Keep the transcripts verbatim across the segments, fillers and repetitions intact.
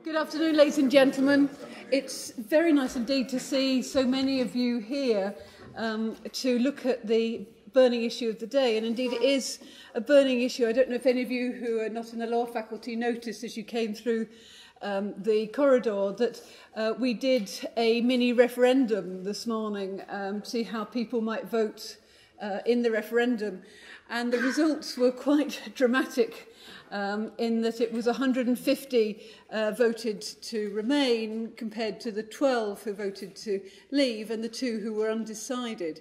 Good afternoon, ladies and gentlemen. It's very nice indeed to see so many of you here um, to look at the burning issue of the day. And indeed, it is a burning issue. I don't know if any of you who are not in the law faculty noticed as you came through um, the corridor that uh, we did a mini referendum this morning um, to see how people might vote uh, in the referendum. And the results were quite dramatic. Um, in that it was one hundred and fifty uh, voted to remain compared to the twelve who voted to leave and the two who were undecided.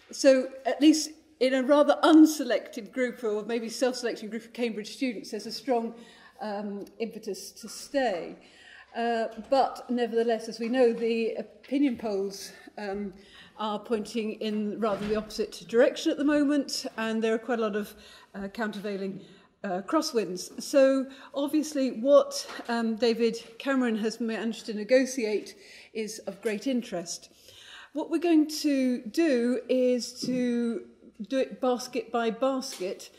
So at least in a rather unselected group, or maybe self-selected group of Cambridge students, there's a strong um, impetus to stay. Uh, but nevertheless, as we know, the opinion polls um, are pointing in rather the opposite direction at the moment, and there are quite a lot of uh, countervailing Uh, crosswinds. So obviously what um, David Cameron has managed to negotiate is of great interest. What we're going to do is to do it basket by basket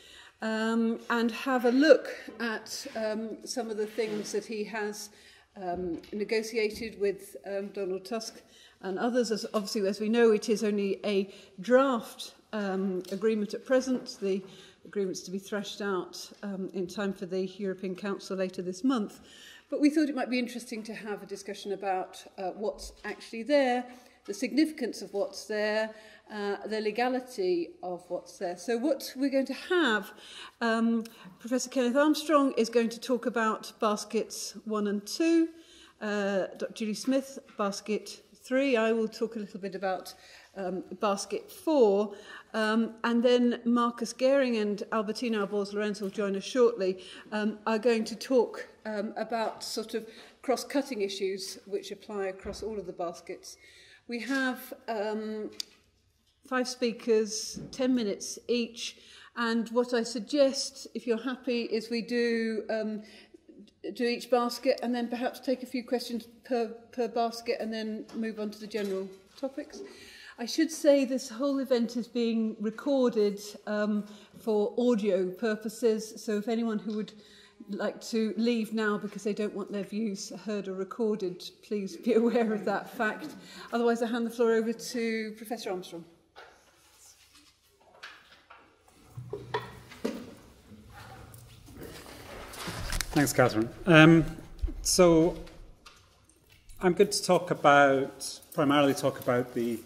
um, and have a look at um, some of the things that he has um, negotiated with um, Donald Tusk and others. As obviously, as we know, it is only a draft um, agreement at present. The agreements to be thrashed out um, in time for the European Council later this month. But we thought it might be interesting to have a discussion about uh, what's actually there, the significance of what's there, uh, the legality of what's there. So what we're going to have, um, Professor Kenneth Armstrong is going to talk about baskets one and two, uh, Doctor Julie Smith, basket three. I will talk a little bit about um, basket four. Um, and then Markus Gehring and Albertina Albors-Llorens will join us shortly, um, are going to talk um, about sort of cross-cutting issues which apply across all of the baskets. We have um, five speakers, ten minutes each, and what I suggest, if you're happy, is we do um, do each basket and then perhaps take a few questions per, per basket and then move on to the general topics. I should say this whole event is being recorded um, for audio purposes, so if anyone who would like to leave now because they don't want their views heard or recorded, please be aware of that fact. Otherwise, I hand the floor over to Professor Armstrong. Thanks, Catherine. Um, so I'm going to talk about, primarily talk about the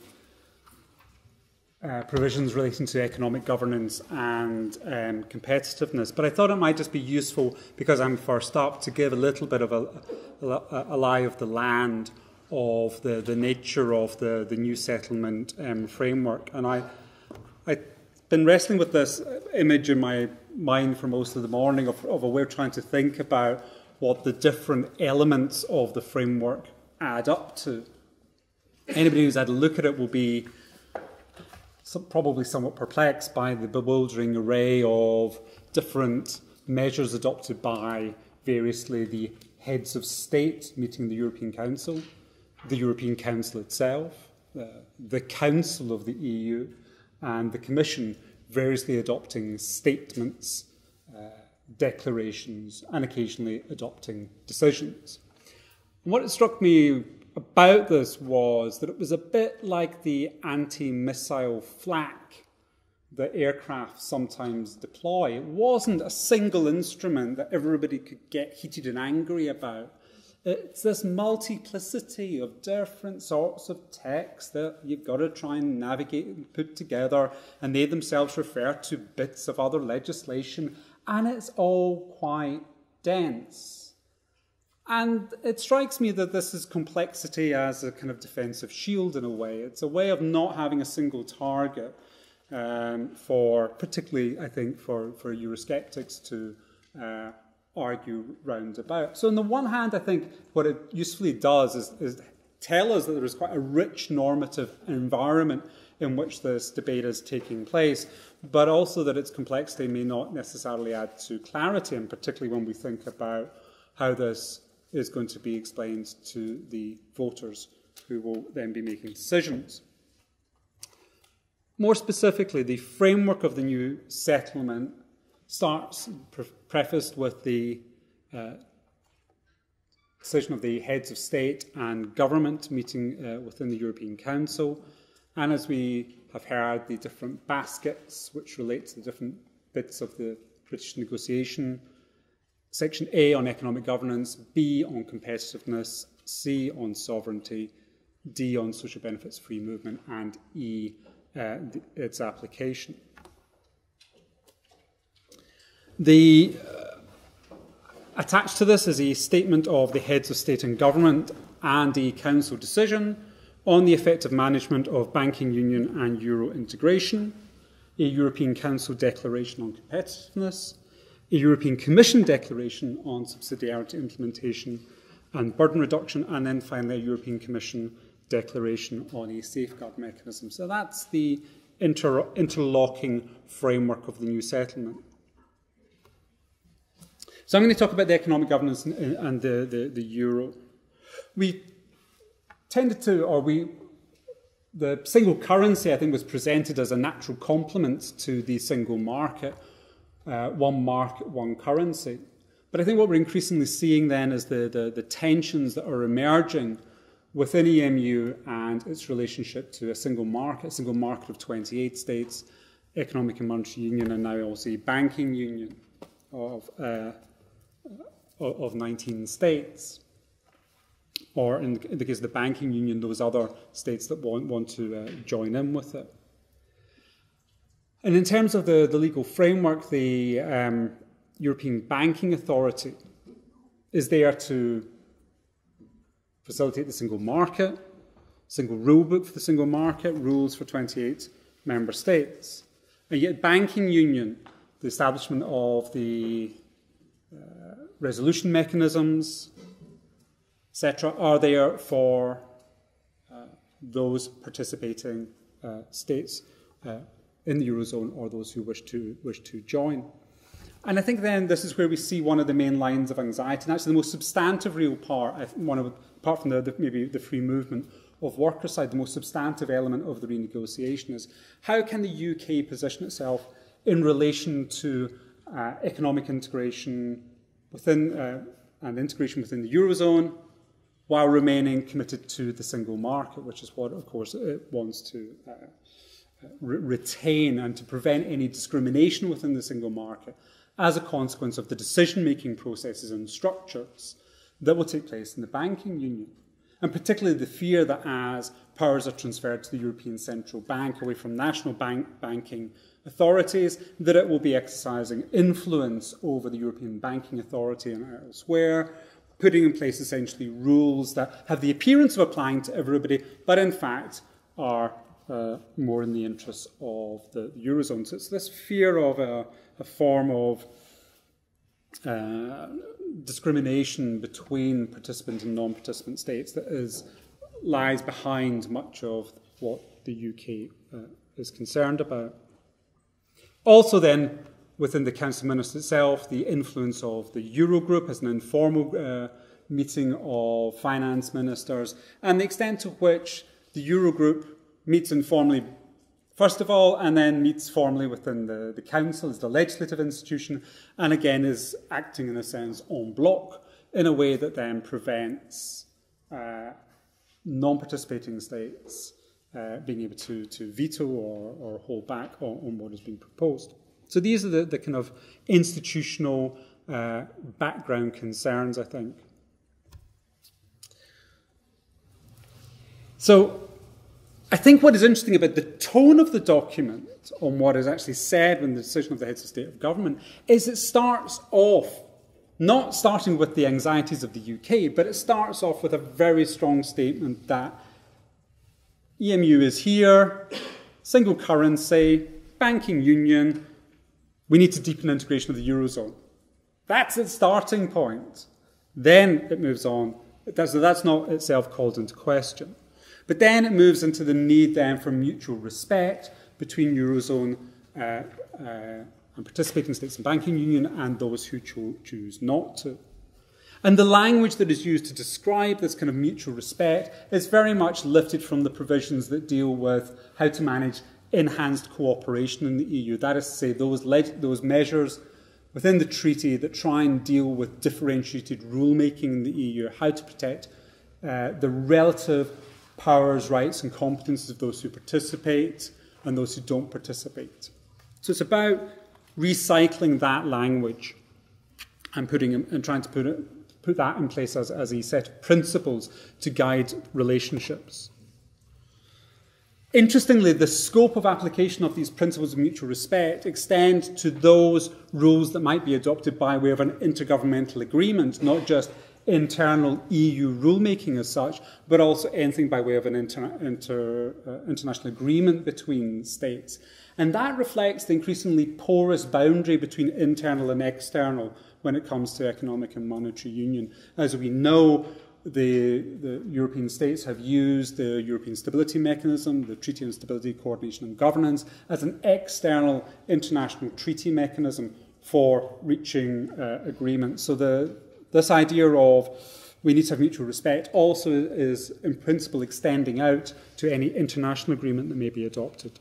Uh, provisions relating to economic governance and um, competitiveness. But I thought it might just be useful, because I'm first up, to give a little bit of a, a, a lie of the land of the, the nature of the, the new settlement um, framework. And I, I've been wrestling with this image in my mind for most of the morning of, of a way of trying to think about what the different elements of the framework add up to. Anybody who's had a look at it will be Some, probably somewhat perplexed by the bewildering array of different measures adopted by variously the heads of state meeting the European Council, the European Council itself, uh, the Council of the E U, and the Commission variously adopting statements, uh, declarations, and occasionally adopting decisions. And what it struck me about this was that it was a bit like the anti-missile flak that aircraft sometimes deploy. It wasn't a single instrument that everybody could get heated and angry about. It's this multiplicity of different sorts of text that you've got to try and navigate and put together, and they themselves refer to bits of other legislation, and it's all quite dense. And it strikes me that this is complexity as a kind of defensive shield in a way. It's a way of not having a single target um, for, particularly, I think, for, for Eurosceptics to uh, argue round about. So on the one hand, I think what it usefully does is, is tell us that there is quite a rich normative environment in which this debate is taking place, but also that its complexity may not necessarily add to clarity, and particularly when we think about how this is going to be explained to the voters who will then be making decisions. More specifically, the framework of the new settlement starts pre prefaced with the uh, decision of the heads of state and government meeting uh, within the European Council, and as we have heard, the different baskets which relate to the different bits of the British negotiation. Section A on economic governance, B on competitiveness, C on sovereignty, D on social benefits, free movement, and E, uh, the, its application. The, uh, attached to this is a statement of the heads of state and government and a council decision on the effective management of banking union and euro integration, a European Council declaration on competitiveness, a European Commission declaration on subsidiarity implementation and burden reduction, and then finally a European Commission declaration on a safeguard mechanism. So that's the inter interlocking framework of the new settlement. So I'm going to talk about the economic governance and the, the, the euro. We tended to, or we, the single currency, I think, was presented as a natural complement to the single market, uh, one market, one currency. But I think what we're increasingly seeing then is the, the, the tensions that are emerging within E M U and its relationship to a single market, a single market of twenty-eight states, economic and monetary union, and now also a banking union of, uh, of nineteen states. Or in the case of the banking union, those other states that want, want to uh, join in with it. And in terms of the, the legal framework, the um, European Banking Authority is there to facilitate the single market, single rule book for the single market, rules for twenty-eight member states. And yet banking union, the establishment of the uh, resolution mechanisms, et cetera, are there for uh, those participating uh, states uh, in the Eurozone or those who wish to, wish to join. And I think then this is where we see one of the main lines of anxiety, and actually the most substantive real part, I think one of, apart from the, the, maybe the free movement of worker side, the most substantive element of the renegotiation is how can the U K position itself in relation to uh, economic integration within uh, and integration within the Eurozone, while remaining committed to the single market, which is what, of course, it wants to uh, re retain and to prevent any discrimination within the single market as a consequence of the decision-making processes and structures that will take place in the banking union. And particularly the fear that as powers are transferred to the European Central Bank away from national bank banking authorities, that it will be exercising influence over the European Banking Authority and elsewhere, putting in place essentially rules that have the appearance of applying to everybody, but in fact are uh, more in the interests of the Eurozone. So it's this fear of a, a form of uh, discrimination between participant and non-participant states that is, lies behind much of what the U K uh, is concerned about. Also then, within the Council of Ministers itself, the influence of the Eurogroup as an informal uh, meeting of finance ministers, and the extent to which the Eurogroup meets informally, first of all, and then meets formally within the, the Council as the legislative institution, and again is acting in a sense en bloc in a way that then prevents uh, non-participating states uh, being able to, to veto or, or hold back on, on what is being proposed. So these are the, the kind of institutional uh, background concerns, I think. So I think what is interesting about the tone of the document on what is actually said when the decision of the heads of state of government is it starts off, not starting with the anxieties of the U K, but it starts off with a very strong statement that E M U is here, single currency, banking union, we need to deepen integration of the Eurozone. That's its starting point. Then it moves on. That's, that's not itself called into question. But then it moves into the need then for mutual respect between Eurozone uh, uh, and participating states in banking union and those who cho choose not to. And the language that is used to describe this kind of mutual respect is very much lifted from the provisions that deal with how to manage enhanced cooperation in the E U. That is to say, those, those measures within the treaty that try and deal with differentiated rulemaking in the E U, how to protect uh, the relative powers, rights and competences of those who participate and those who don't participate. So it's about recycling that language and putting and trying to put it, put that in place as, as a set of principles to guide relationships. Interestingly, the scope of application of these principles of mutual respect extend to those rules that might be adopted by way of an intergovernmental agreement, not just internal E U rulemaking as such, but also anything by way of an inter, inter, uh, international agreement between states. And that reflects the increasingly porous boundary between internal and external when it comes to economic and monetary union. As we know, the, the European states have used the European Stability Mechanism, the Treaty on Stability, Coordination and Governance, as an external international treaty mechanism for reaching uh, agreement. So the, this idea of we need to have mutual respect also is, in principle, extending out to any international agreement that may be adopted.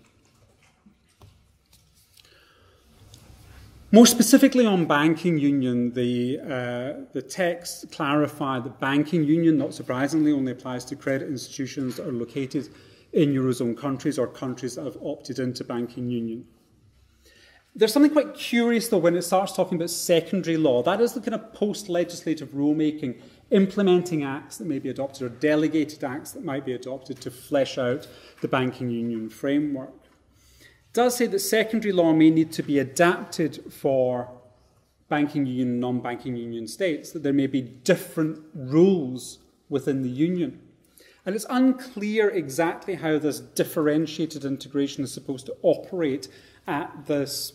More specifically on banking union, the, uh, the text clarified that banking union, not surprisingly, only applies to credit institutions that are located in Eurozone countries or countries that have opted into banking union. There's something quite curious, though, when it starts talking about secondary law. That is the kind of post-legislative rulemaking, implementing acts that may be adopted or delegated acts that might be adopted to flesh out the banking union framework. It does say that secondary law may need to be adapted for banking union and non-banking union states, that there may be different rules within the union. And it's unclear exactly how this differentiated integration is supposed to operate at this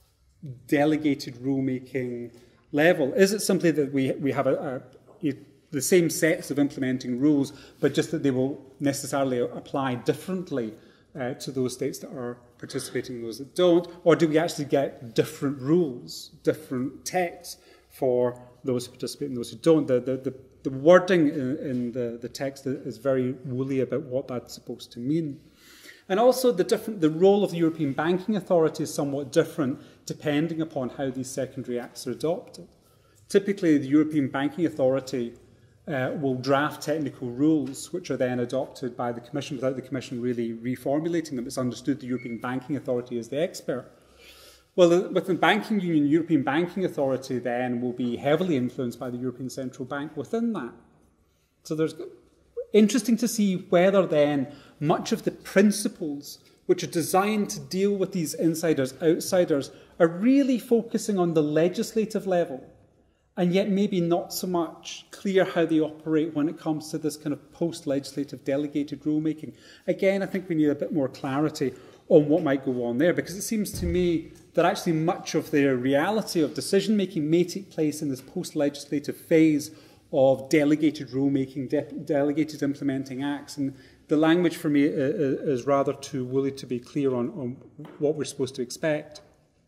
delegated rulemaking level. Is it simply that we, we have a, a, a, the same sets of implementing rules, but just that they will necessarily apply differently uh, to those states that are participating and those that don't? Or do we actually get different rules, different texts for those who participate and those who don't? The, the, the, the wording in, in the, the text is very woolly about what that's supposed to mean. And also the, different, the role of the European Banking Authority is somewhat different depending upon how these secondary acts are adopted. Typically, the European Banking Authority uh, will draft technical rules which are then adopted by the Commission without the Commission really reformulating them. It's understood the European Banking Authority is the expert. Well, with the Banking Union, the European Banking Authority then will be heavily influenced by the European Central Bank within that. So there's interesting to see whether then much of the principles which are designed to deal with these insiders, outsiders, are really focusing on the legislative level, and yet maybe not so much clear how they operate when it comes to this kind of post-legislative delegated rulemaking. Again, I think we need a bit more clarity on what might go on there, because it seems to me that actually much of the reality of decision-making may take place in this post-legislative phase of delegated rulemaking, de delegated implementing acts. And the language for me is, is rather too woolly to be clear on, on what we're supposed to expect.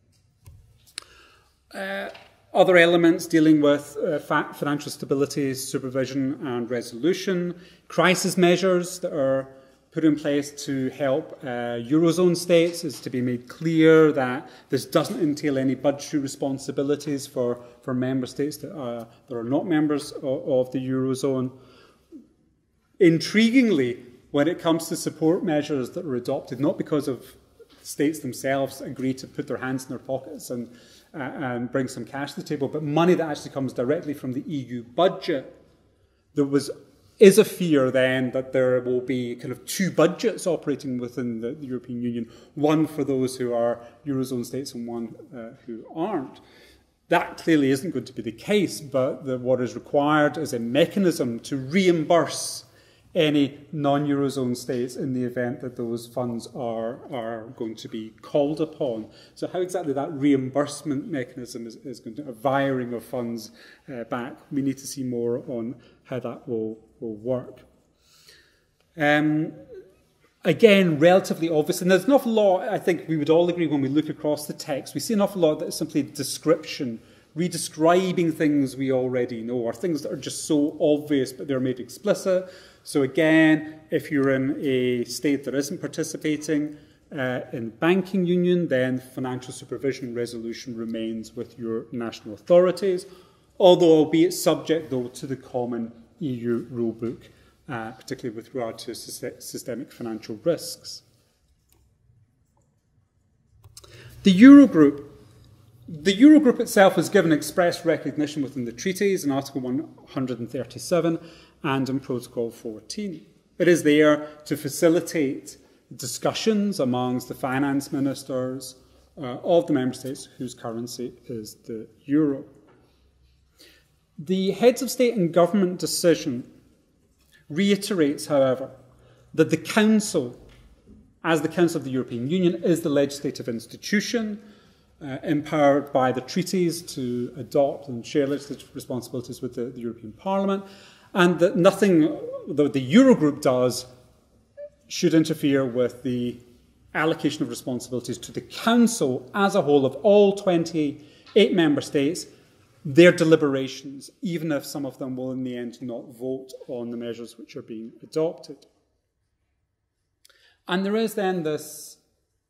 Uh, other elements dealing with uh, financial stability, supervision and resolution, crisis measures that are put in place to help uh, Eurozone states is to be made clear that this doesn't entail any budgetary responsibilities for, for member states that are, that are not members of, of the Eurozone. Intriguingly, when it comes to support measures that are adopted, not because of states themselves agree to put their hands in their pockets and, uh, and bring some cash to the table, but money that actually comes directly from the E U budget, there was is a fear then that there will be kind of two budgets operating within the, the European Union, one for those who are Eurozone states and one uh, who aren't. That clearly isn't going to be the case, but the, what is required is a mechanism to reimburse any non-Eurozone states in the event that those funds are, are going to be called upon. So how exactly that reimbursement mechanism is, is going to, a wiring of funds uh, back, we need to see more on how that will, will work. Um, again, relatively obvious, and there's an awful lot, I think we would all agree when we look across the text, we see an awful lot that is simply description, redescribing things we already know, or things that are just so obvious but they're made explicit. So again, if you're in a state that isn't participating, uh, in banking union, then financial supervision resolution remains with your national authorities, although albeit subject, though, to the common E U rulebook, uh, particularly with regard to systemic financial risks. The Eurogroup. The Eurogroup itself is given express recognition within the treaties in Article one hundred thirty-seven and in Protocol fourteen. It is there to facilitate discussions amongst the finance ministers uh, of the member states whose currency is the euro. The Heads of State and Government decision reiterates, however, that the Council, as the Council of the European Union, is the legislative institution uh, empowered by the treaties to adopt and share legislative responsibilities with the, the European Parliament, and that nothing that the Eurogroup does should interfere with the allocation of responsibilities to the Council as a whole of all twenty-eight member states, their deliberations, even if some of them will in the end not vote on the measures which are being adopted. And there is then this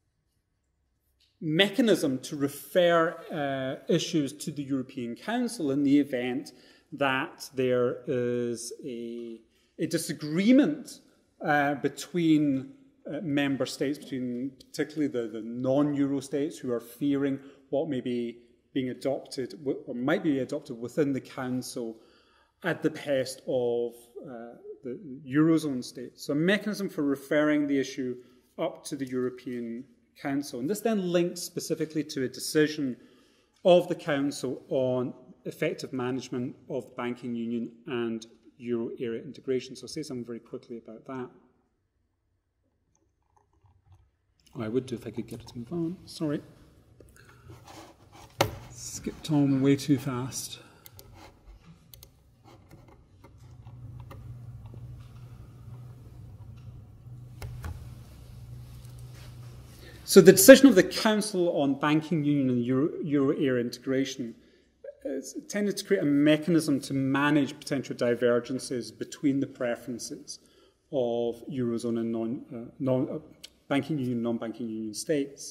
mechanism to refer uh, issues to the European Council in the event that there is a, a disagreement uh, between uh, member states, between particularly the, the non-Euro states who are fearing what may be being adopted or might be adopted within the Council at the behest of uh, the Eurozone states. So a mechanism for referring the issue up to the European Council. And this then links specifically to a decision of the Council on effective management of the banking union and euro area integration. So I'll say something very quickly about that. Oh, I would do if I could get it to move on. Sorry. Skipped on way too fast. So the decision of the Council on banking union and euro, euro area integration is intended to create a mechanism to manage potential divergences between the preferences of Eurozone and non, uh, non, uh, banking union and non-banking union states.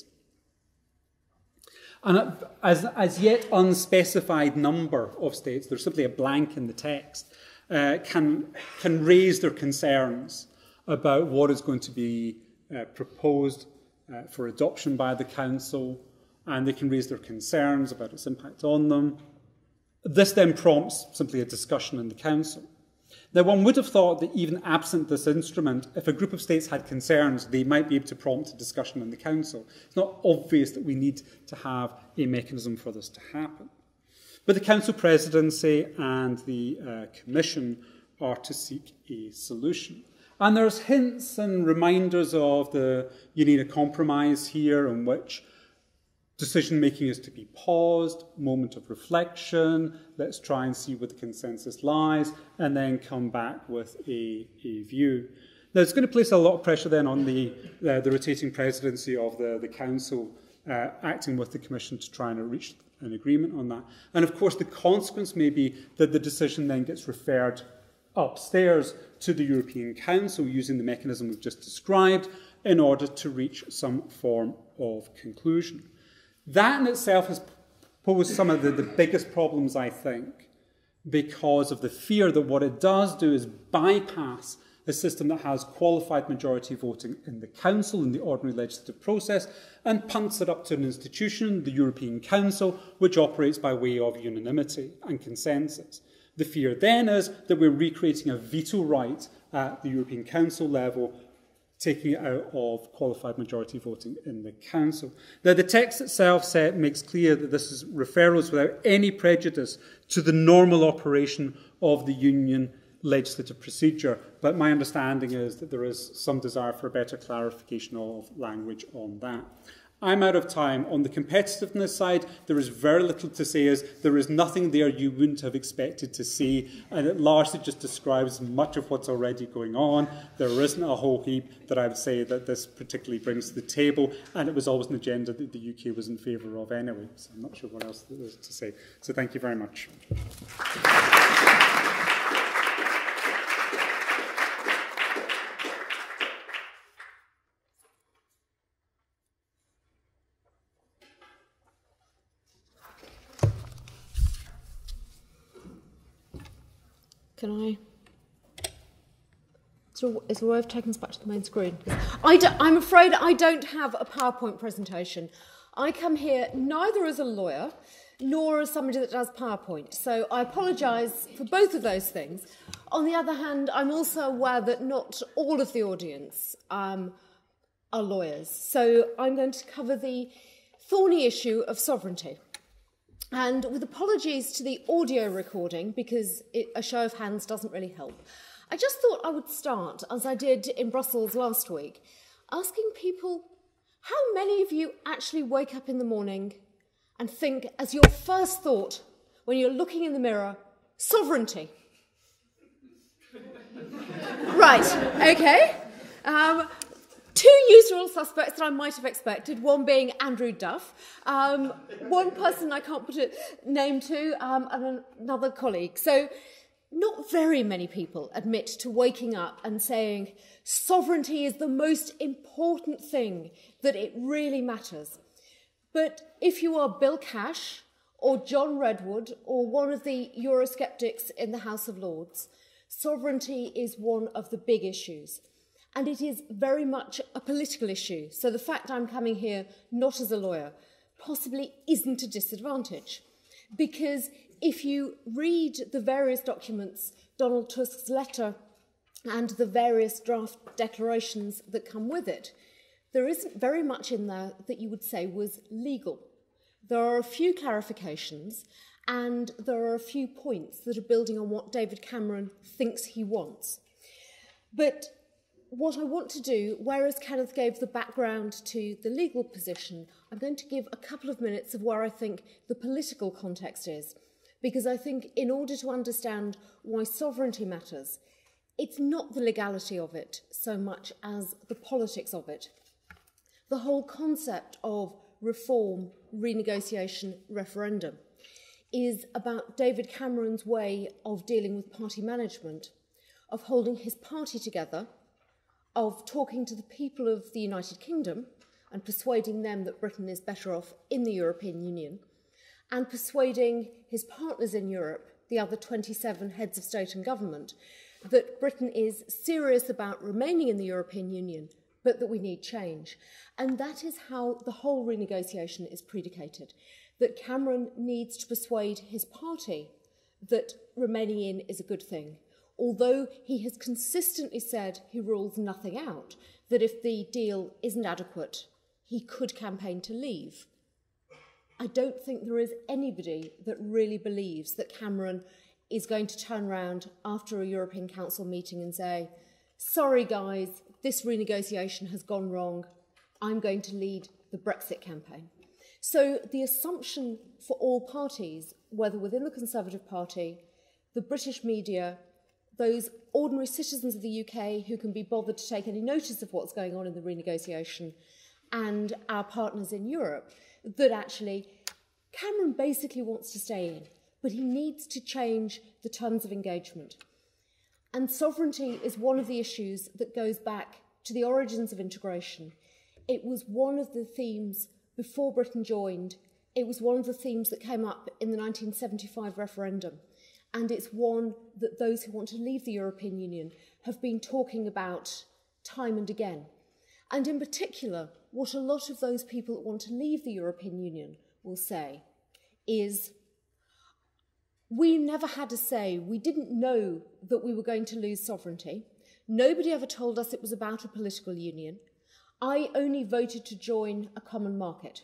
And as, as yet unspecified number of states, there's simply a blank in the text, uh, can, can raise their concerns about what is going to be uh, proposed uh, for adoption by the Council, and they can raise their concerns about its impact on them. This then prompts simply a discussion in the Council. Now, one would have thought that even absent this instrument, if a group of states had concerns, they might be able to prompt a discussion in the Council. It's not obvious that we need to have a mechanism for this to happen. But the Council Presidency and the uh, Commission are to seek a solution. And there's hints and reminders of the you need a compromise here in which decision-making is to be paused, moment of reflection, let's try and see where the consensus lies, and then come back with a, a view. Now, it's going to place a lot of pressure then on the, uh, the rotating presidency of the, the Council uh, acting with the Commission to try and reach an agreement on that. And of course, the consequence may be that the decision then gets referred upstairs to the European Council using the mechanism we've just described in order to reach some form of conclusion. That in itself has posed some of the, the biggest problems, I think, because of the fear that what it does do is bypass a system that has qualified majority voting in the Council, in the ordinary legislative process, and punts it up to an institution, the European Council, which operates by way of unanimity and consensus. The fear then is that we're recreating a veto right at the European Council level, taking it out of qualified majority voting in the Council. Now, the text itself said, makes clear that this is referrals without any prejudice to the normal operation of the Union legislative procedure, but my understanding is that there is some desire for a better clarification of language on that. I'm out of time. On the competitiveness side, there is very little to say. As there is nothing there you wouldn't have expected to see, and it largely just describes much of what's already going on. There isn't a whole heap that I would say that this particularly brings to the table, and it was always an agenda that the U K was in favour of anyway, so I'm not sure what else there is to say. So thank you very much. Can I? Is there a way of taking us back to the main screen? I don't, I'm afraid I don't have a PowerPoint presentation. I come here neither as a lawyer nor as somebody that does PowerPoint. So I apologise for both of those things. On the other hand, I'm also aware that not all of the audience um, are lawyers. So I'm going to cover the thorny issue of sovereignty. And with apologies to the audio recording, because it, a show of hands doesn't really help, I just thought I would start, as I did in Brussels last week, asking people, how many of you actually wake up in the morning and think, as your first thought, when you're looking in the mirror, sovereignty? Right, okay. Um, two usual suspects that I might have expected, one being Andrew Duff, um, one person I can't put a name to, um, and another colleague. So not very many people admit to waking up and saying, sovereignty is the most important thing, that it really matters. But if you are Bill Cash or John Redwood or one of the Eurosceptics in the House of Lords, sovereignty is one of the big issues. And it is very much a political issue. So the fact I'm coming here not as a lawyer possibly isn't a disadvantage. Because if you read the various documents, Donald Tusk's letter and the various draft declarations that come with it, there isn't very much in there that you would say was legal. There are a few clarifications and there are a few points that are building on what David Cameron thinks he wants. But what I want to do, whereas Kenneth gave the background to the legal position, I'm going to give a couple of minutes of where I think the political context is. Because I think in order to understand why sovereignty matters, it's not the legality of it so much as the politics of it. The whole concept of reform, renegotiation, referendum is about David Cameron's way of dealing with party management, of holding his party together, of talking to the people of the United Kingdom and persuading them that Britain is better off in the European Union, and persuading his partners in Europe, the other twenty-seven heads of state and government, that Britain is serious about remaining in the European Union, but that we need change. And that is how the whole renegotiation is predicated, that Cameron needs to persuade his party that remaining in is a good thing, although he has consistently said he rules nothing out, that if the deal isn't adequate, he could campaign to leave. I don't think there is anybody that really believes that Cameron is going to turn around after a European Council meeting and say, sorry guys, this renegotiation has gone wrong, I'm going to lead the Brexit campaign. So the assumption for all parties, whether within the Conservative Party, the British media, those ordinary citizens of the U K who can be bothered to take any notice of what's going on in the renegotiation, and our partners in Europe, that actually Cameron basically wants to stay in, but he needs to change the terms of engagement. And sovereignty is one of the issues that goes back to the origins of integration. It was one of the themes before Britain joined. It was one of the themes that came up in the nineteen seventy-five referendum. And it's one that those who want to leave the European Union have been talking about time and again. And in particular, what a lot of those people that want to leave the European Union will say is, we never had a say. We didn't know that we were going to lose sovereignty. Nobody ever told us it was about a political union. I only voted to join a common market.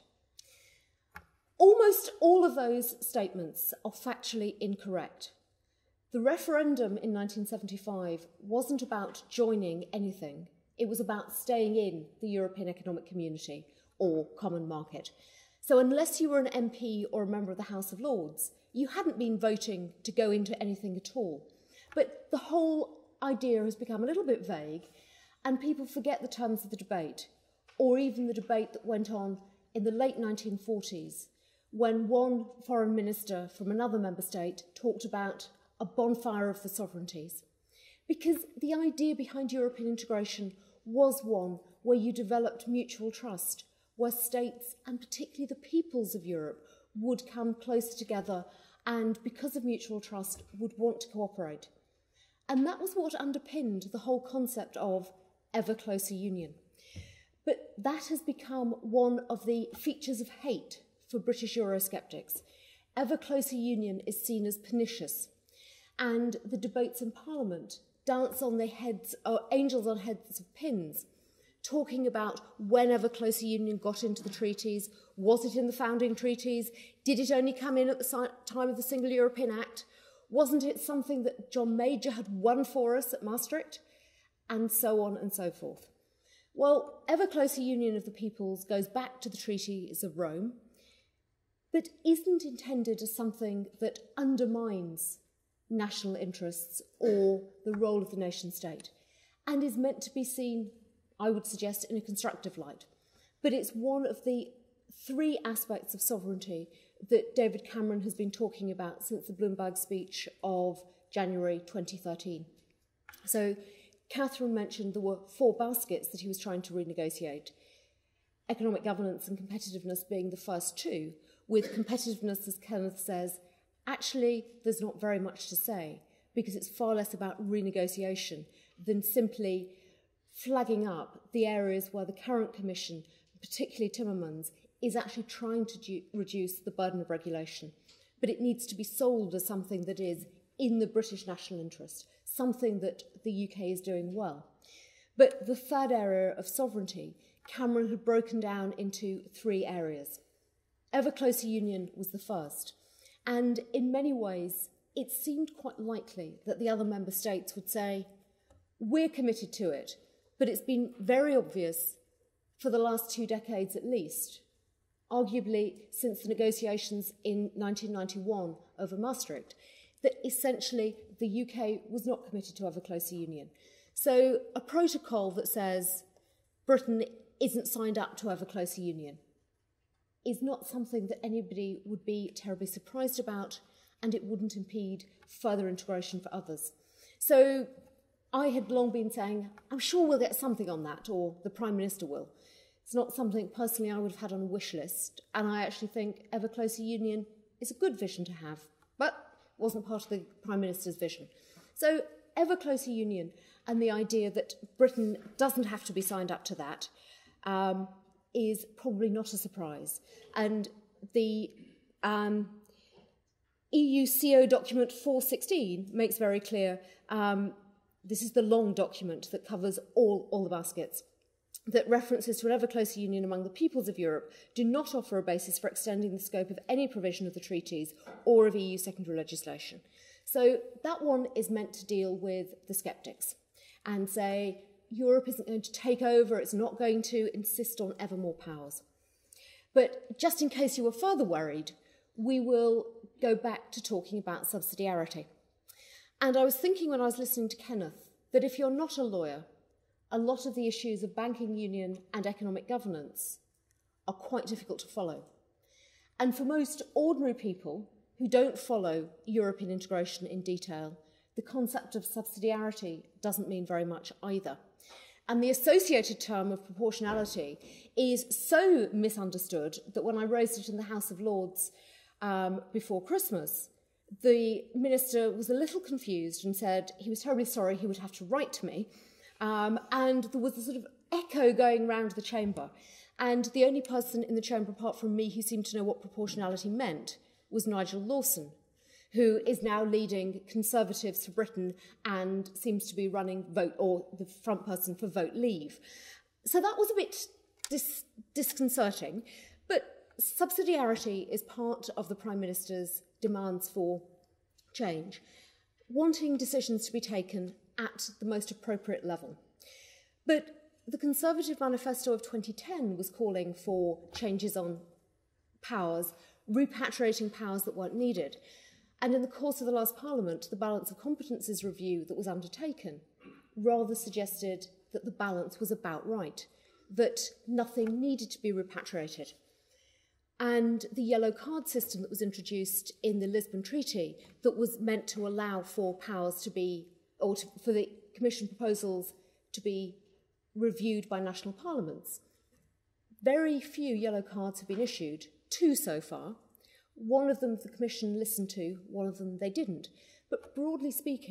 Almost all of those statements are factually incorrect. The referendum in nineteen seventy-five wasn't about joining anything. It was about staying in the European Economic Community or common market. So unless you were an M P or a member of the House of Lords, you hadn't been voting to go into anything at all. But the whole idea has become a little bit vague, and people forget the terms of the debate, or even the debate that went on in the late nineteen forties, when one foreign minister from another member state talked about a bonfire of the sovereignties. Because the idea behind European integration was one where you developed mutual trust, where states, and particularly the peoples of Europe, would come closer together and, because of mutual trust, would want to cooperate. And that was what underpinned the whole concept of ever closer union. But that has become one of the features of hate for British Eurosceptics. Ever closer union is seen as pernicious, and the debates in Parliament dance on their heads, or angels on heads of pins, talking about when ever closer union got into the treaties. Was it in the founding treaties? Did it only come in at the time of the Single European Act? Wasn't it something that John Major had won for us at Maastricht? And so on and so forth. Well, ever closer union of the peoples goes back to the treaties of Rome, but isn't intended as something that undermines national interests or the role of the nation state, and is meant to be seen, I would suggest, in a constructive light. But it's one of the three aspects of sovereignty that David Cameron has been talking about since the Bloomberg speech of January twenty thirteen. So Catherine mentioned there were four baskets that he was trying to renegotiate, economic governance and competitiveness being the first two, with competitiveness, as Kenneth says, actually there's not very much to say, because it's far less about renegotiation than simply flagging up the areas where the current Commission, particularly Timmermans, is actually trying to do, reduce the burden of regulation. But it needs to be sold as something that is in the British national interest, something that the U K is doing well. But the third area of sovereignty, Cameron had broken down into three areas. Ever closer union was the first, and in many ways it seemed quite likely that the other member states would say, we're committed to it, but it's been very obvious for the last two decades at least, arguably since the negotiations in nineteen ninety-one over Maastricht, that essentially the U K was not committed to ever closer union. So a protocol that says Britain isn't signed up to ever closer union is not something that anybody would be terribly surprised about, and it wouldn't impede further integration for others. So I had long been saying, I'm sure we'll get something on that, or the Prime Minister will. It's not something personally I would have had on a wish list, and I actually think ever closer union is a good vision to have, but wasn't part of the Prime Minister's vision. So ever closer union and the idea that Britain doesn't have to be signed up to that um, is probably not a surprise. And the um, E U C O document four sixteen makes very clear, um, this is the long document that covers all, all the baskets, that references to an ever closer union among the peoples of Europe do not offer a basis for extending the scope of any provision of the treaties or of E U secondary legislation. So that one is meant to deal with the sceptics and say Europe isn't going to take over, it's not going to insist on ever more powers. But just in case you were further worried, we will go back to talking about subsidiarity. And I was thinking when I was listening to Kenneth that if you're not a lawyer, a lot of the issues of banking union and economic governance are quite difficult to follow. And for most ordinary people who don't follow European integration in detail, the concept of subsidiarity doesn't mean very much either. And the associated term of proportionality is so misunderstood that when I raised it in the House of Lords um, before Christmas, the minister was a little confused and said he was terribly sorry he would have to write to me. Um, and there was a sort of echo going round the chamber. And the only person in the chamber, apart from me, who seemed to know what proportionality meant was Nigel Lawson, who is now leading Conservatives for Britain and seems to be running vote, or the front person for Vote Leave. So that was a bit dis- disconcerting. But subsidiarity is part of the Prime Minister's demands for change, wanting decisions to be taken at the most appropriate level. But the Conservative manifesto of twenty ten was calling for changes on powers, repatriating powers that weren't needed. And in the course of the last Parliament, the balance of competences review that was undertaken rather suggested that the balance was about right, that nothing needed to be repatriated. And the yellow card system that was introduced in the Lisbon Treaty that was meant to allow for powers to be, or to, for the Commission proposals to be reviewed by national parliaments. Very few yellow cards have been issued, two so far. One of them the Commission listened to, one of them they didn't. But broadly speaking,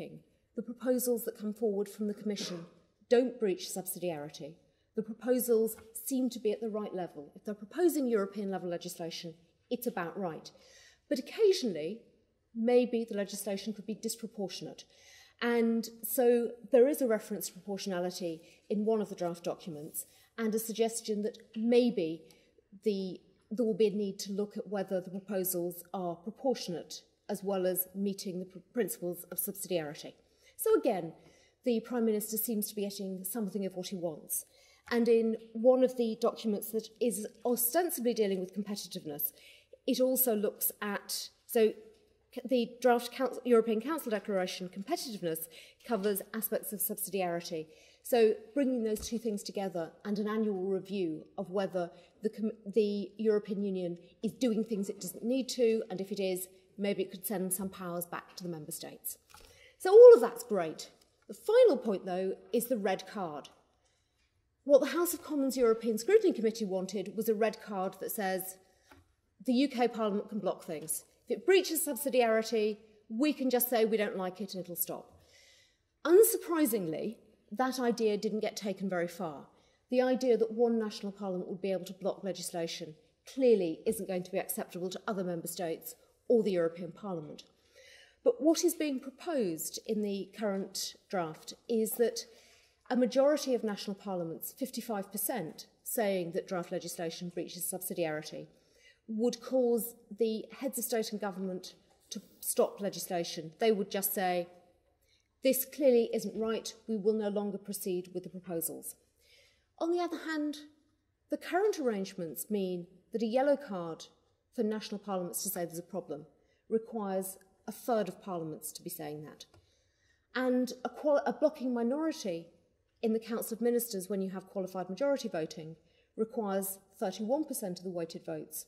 the proposals that come forward from the Commission don't breach subsidiarity. The proposals seem to be at the right level. If they're proposing European level legislation, it's about right. But occasionally, maybe the legislation could be disproportionate. And so there is a reference to proportionality in one of the draft documents and a suggestion that maybe the, there will be a need to look at whether the proposals are proportionate as well as meeting the pr principles of subsidiarity. So again, the Prime Minister seems to be getting something of what he wants. And in one of the documents that is ostensibly dealing with competitiveness, it also looks at, so the draft Council, European Council Declaration competitiveness covers aspects of subsidiarity. So bringing those two things together and an annual review of whether the, the European Union is doing things it doesn't need to, and if it is, maybe it could send some powers back to the member states. So all of that's great. The final point, though, is the red card. What the House of Commons European Scrutiny Committee wanted was a red card that says the U K Parliament can block things. If it breaches subsidiarity, we can just say we don't like it and it'll stop. Unsurprisingly, that idea didn't get taken very far. The idea that one national parliament would be able to block legislation clearly isn't going to be acceptable to other member states or the European Parliament. But what is being proposed in the current draft is that a majority of national parliaments, fifty-five percent, saying that draft legislation breaches subsidiarity, would cause the heads of state and government to stop legislation. They would just say, this clearly isn't right, we will no longer proceed with the proposals. On the other hand, the current arrangements mean that a yellow card for national parliaments to say there's a problem requires a third of parliaments to be saying that. And a, a blocking minority in the Council of Ministers, when you have qualified majority voting, requires thirty-one percent of the weighted votes.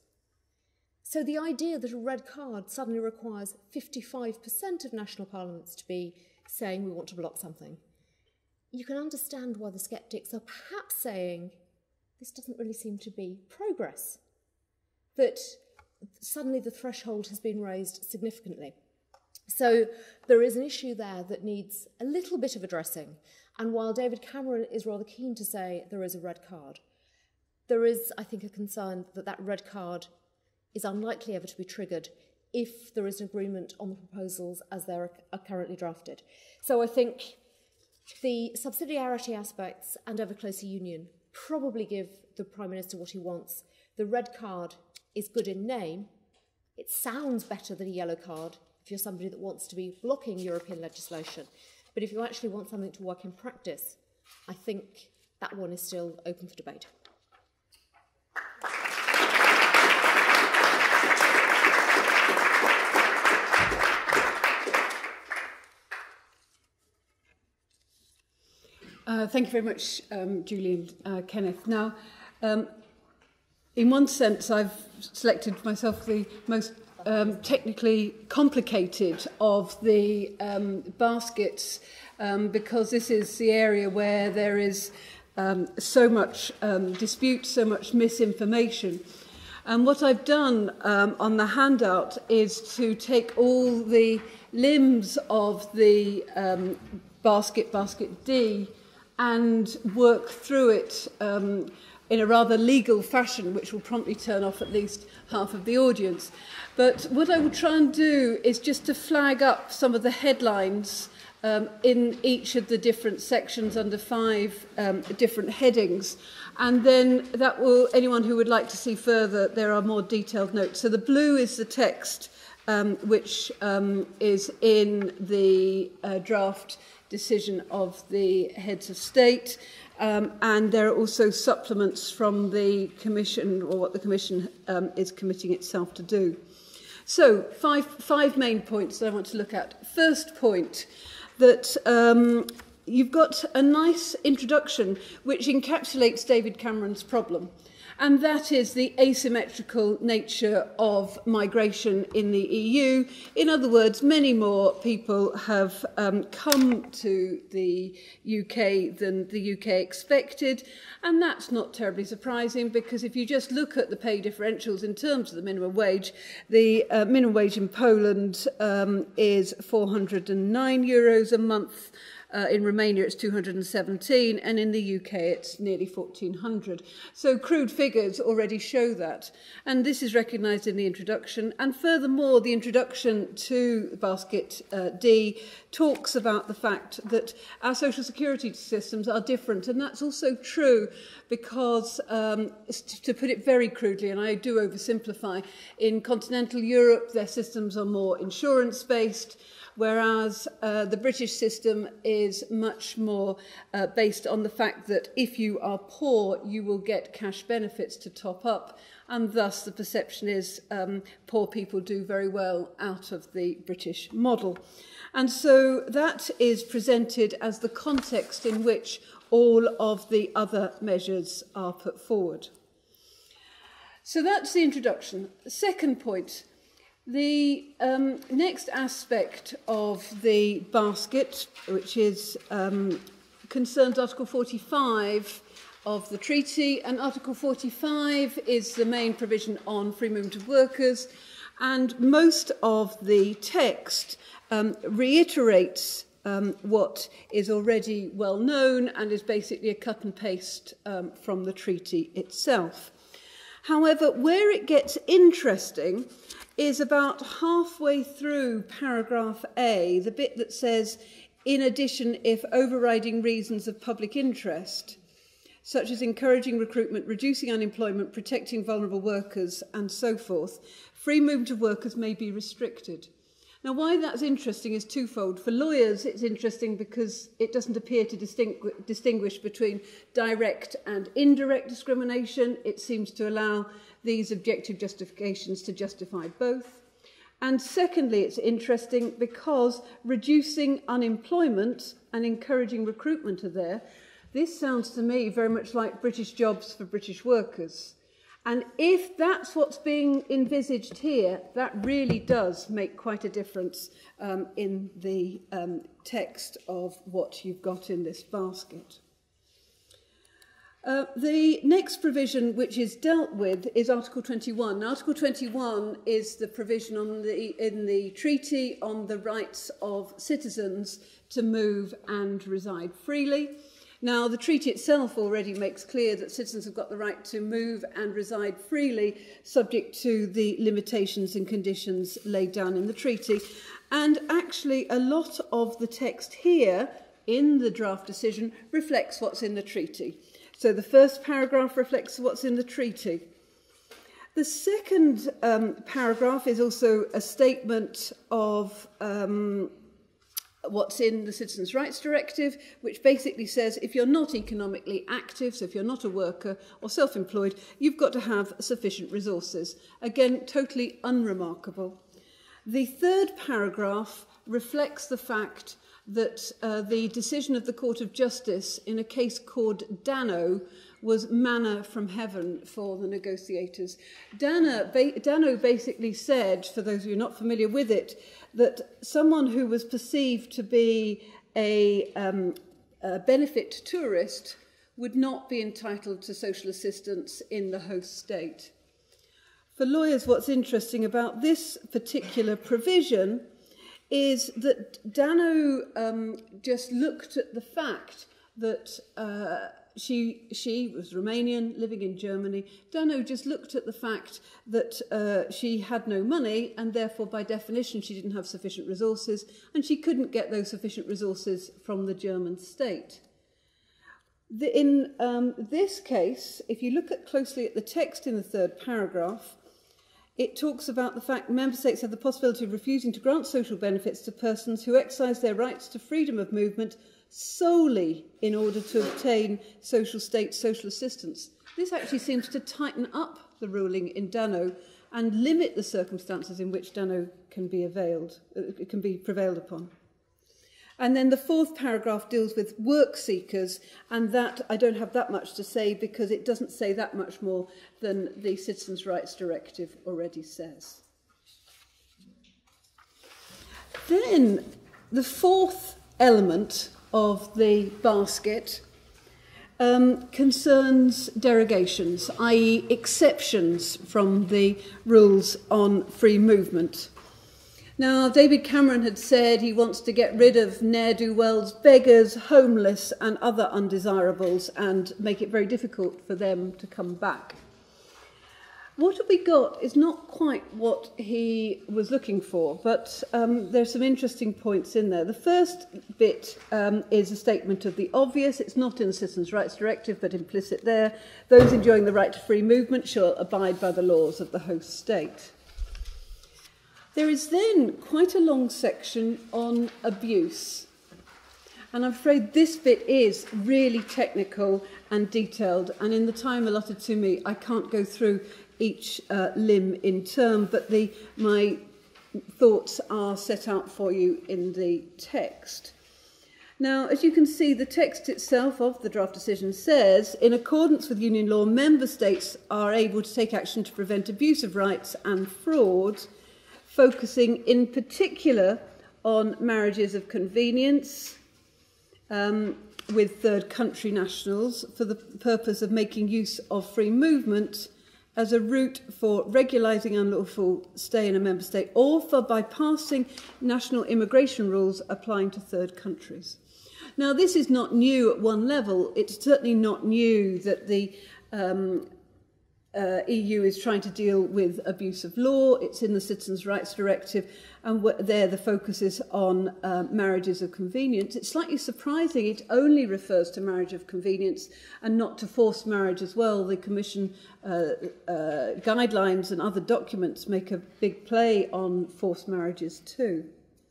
So the idea that a red card suddenly requires fifty-five percent of national parliaments to be saying we want to block something, you can understand why the sceptics are perhaps saying this doesn't really seem to be progress, that suddenly the threshold has been raised significantly. So there is an issue there that needs a little bit of addressing. And while David Cameron is rather keen to say there is a red card, there is, I think, a concern that that red card is unlikely ever to be triggered if there is an agreement on the proposals as they are currently drafted. So I think the subsidiarity aspects and ever closer union probably give the Prime Minister what he wants. The red card is good in name. It sounds better than a yellow card if you're somebody that wants to be blocking European legislation. But if you actually want something to work in practice, I think that one is still open for debate. Uh, thank you very much, um, Julie and uh, Kenneth. Now, um, in one sense, I've selected myself the most um, technically complicated of the um, baskets um, because this is the area where there is um, so much um, dispute, so much misinformation. And what I've done um, on the handout is to take all the limbs of the um, basket, basket D, and work through it um, in a rather legal fashion, which will promptly turn off at least half of the audience. But what I will try and do is just to flag up some of the headlines um, in each of the different sections under five um, different headings. And then that will, anyone who would like to see further, there are more detailed notes. So the blue is the text, um, which um, is in the uh, draft decision of the heads of state, um, and there are also supplements from the Commission, or what the Commission um, is committing itself to do. So, five, five main points that I want to look at. First point, that um, you've got a nice introduction which encapsulates David Cameron's problem. And that is the asymmetrical nature of migration in the E U. In other words, many more people have um, come to the U K than the U K expected. And that's not terribly surprising, because if you just look at the pay differentials in terms of the minimum wage, the uh, minimum wage in Poland um, is four hundred and nine euros a month. Uh, in Romania, it's two hundred and seventeen, and in the U K, it's nearly fourteen hundred. So crude figures already show that. And this is recognised in the introduction. And furthermore, the introduction to Basket uh, D talks about the fact that our social security systems are different. And that's also true because, um, to put it very crudely, and I do oversimplify, in continental Europe, their systems are more insurance-based, whereas uh, the British system is much more uh, based on the fact that if you are poor, you will get cash benefits to top up, and thus the perception is um, poor people do very well out of the British model. And so that is presented as the context in which all of the other measures are put forward. So that's the introduction. The second point. The um, next aspect of the basket, which is um, concerns Article forty-five of the treaty, and Article forty-five is the main provision on free movement of workers, and most of the text um, reiterates um, what is already well known and is basically a cut and paste um, from the treaty itself. However, where it gets interesting is about halfway through paragraph A, the bit that says, in addition, if overriding reasons of public interest, such as encouraging recruitment, reducing unemployment, protecting vulnerable workers, and so forth, free movement of workers may be restricted. Now, why that's interesting is twofold. For lawyers, it's interesting because it doesn't appear to distinguish, distinguish between direct and indirect discrimination. It seems to allow these objective justifications to justify both. And secondly, it's interesting because reducing unemployment and encouraging recruitment are there. This sounds to me very much like British jobs for British workers. And if that's what's being envisaged here, that really does make quite a difference um, in the um, text of what you've got in this basket. Uh, the next provision which is dealt with is Article twenty-one. Now, Article twenty-one is the provision on the, in the treaty on the rights of citizens to move and reside freely. Now, the treaty itself already makes clear that citizens have got the right to move and reside freely, subject to the limitations and conditions laid down in the treaty. And actually, a lot of the text here in the draft decision reflects what's in the treaty. So the first paragraph reflects what's in the treaty. The second um, paragraph is also a statement of um, what's in the Citizens' Rights Directive, which basically says if you're not economically active, so if you're not a worker or self-employed, you've got to have sufficient resources. Again, totally unremarkable. The third paragraph reflects the fact that uh, the decision of the Court of Justice in a case called Dano was manna from heaven for the negotiators. Dano, ba Dano basically said, for those of you not familiar with it, that someone who was perceived to be a, um, a benefit tourist would not be entitled to social assistance in the host state. For lawyers, what's interesting about this particular provision is that Dano um, just looked at the fact that uh, she, she was Romanian, living in Germany. Dano just looked at the fact that uh, she had no money, and therefore, by definition, she didn't have sufficient resources, and she couldn't get those sufficient resources from the German state. The, in um, this case, if you look at closely at the text in the third paragraph, it talks about the fact member states have the possibility of refusing to grant social benefits to persons who exercise their rights to freedom of movement solely in order to obtain social state social assistance. This actually seems to tighten up the ruling in Dano and limit the circumstances in which Dano can be availed, uh, can be prevailed upon. And then the fourth paragraph deals with work seekers, and that I don't have that much to say because it doesn't say that much more than the Citizens' Rights Directive already says. Then the fourth element of the basket um, concerns derogations, that is exceptions from the rules on free movement. Now, David Cameron had said he wants to get rid of ne'er-do-wells, beggars, homeless and other undesirables and make it very difficult for them to come back. What have we got is not quite what he was looking for, but um, there's some interesting points in there. The first bit um, is a statement of the obvious. It's not in the Citizens' Rights Directive, but implicit there. Those enjoying the right to free movement shall abide by the laws of the host state. There is then quite a long section on abuse. And I'm afraid this bit is really technical and detailed. And in the time allotted to me, I can't go through each uh, limb in turn, but the, my thoughts are set out for you in the text. Now, as you can see, the text itself of the draft decision says, in accordance with union law, member states are able to take action to prevent abuse of rights and fraud, focusing in particular on marriages of convenience um, with third country nationals for the purpose of making use of free movement as a route for regularising unlawful stay in a member state or for bypassing national immigration rules applying to third countries. Now, this is not new at one level. It's certainly not new that the um, Uh, E U is trying to deal with abuse of law. It's in the Citizens' Rights Directive, and there the focus is on uh, marriages of convenience. It's slightly surprising it only refers to marriage of convenience and not to forced marriage as well. The Commission uh, uh, guidelines and other documents make a big play on forced marriages too.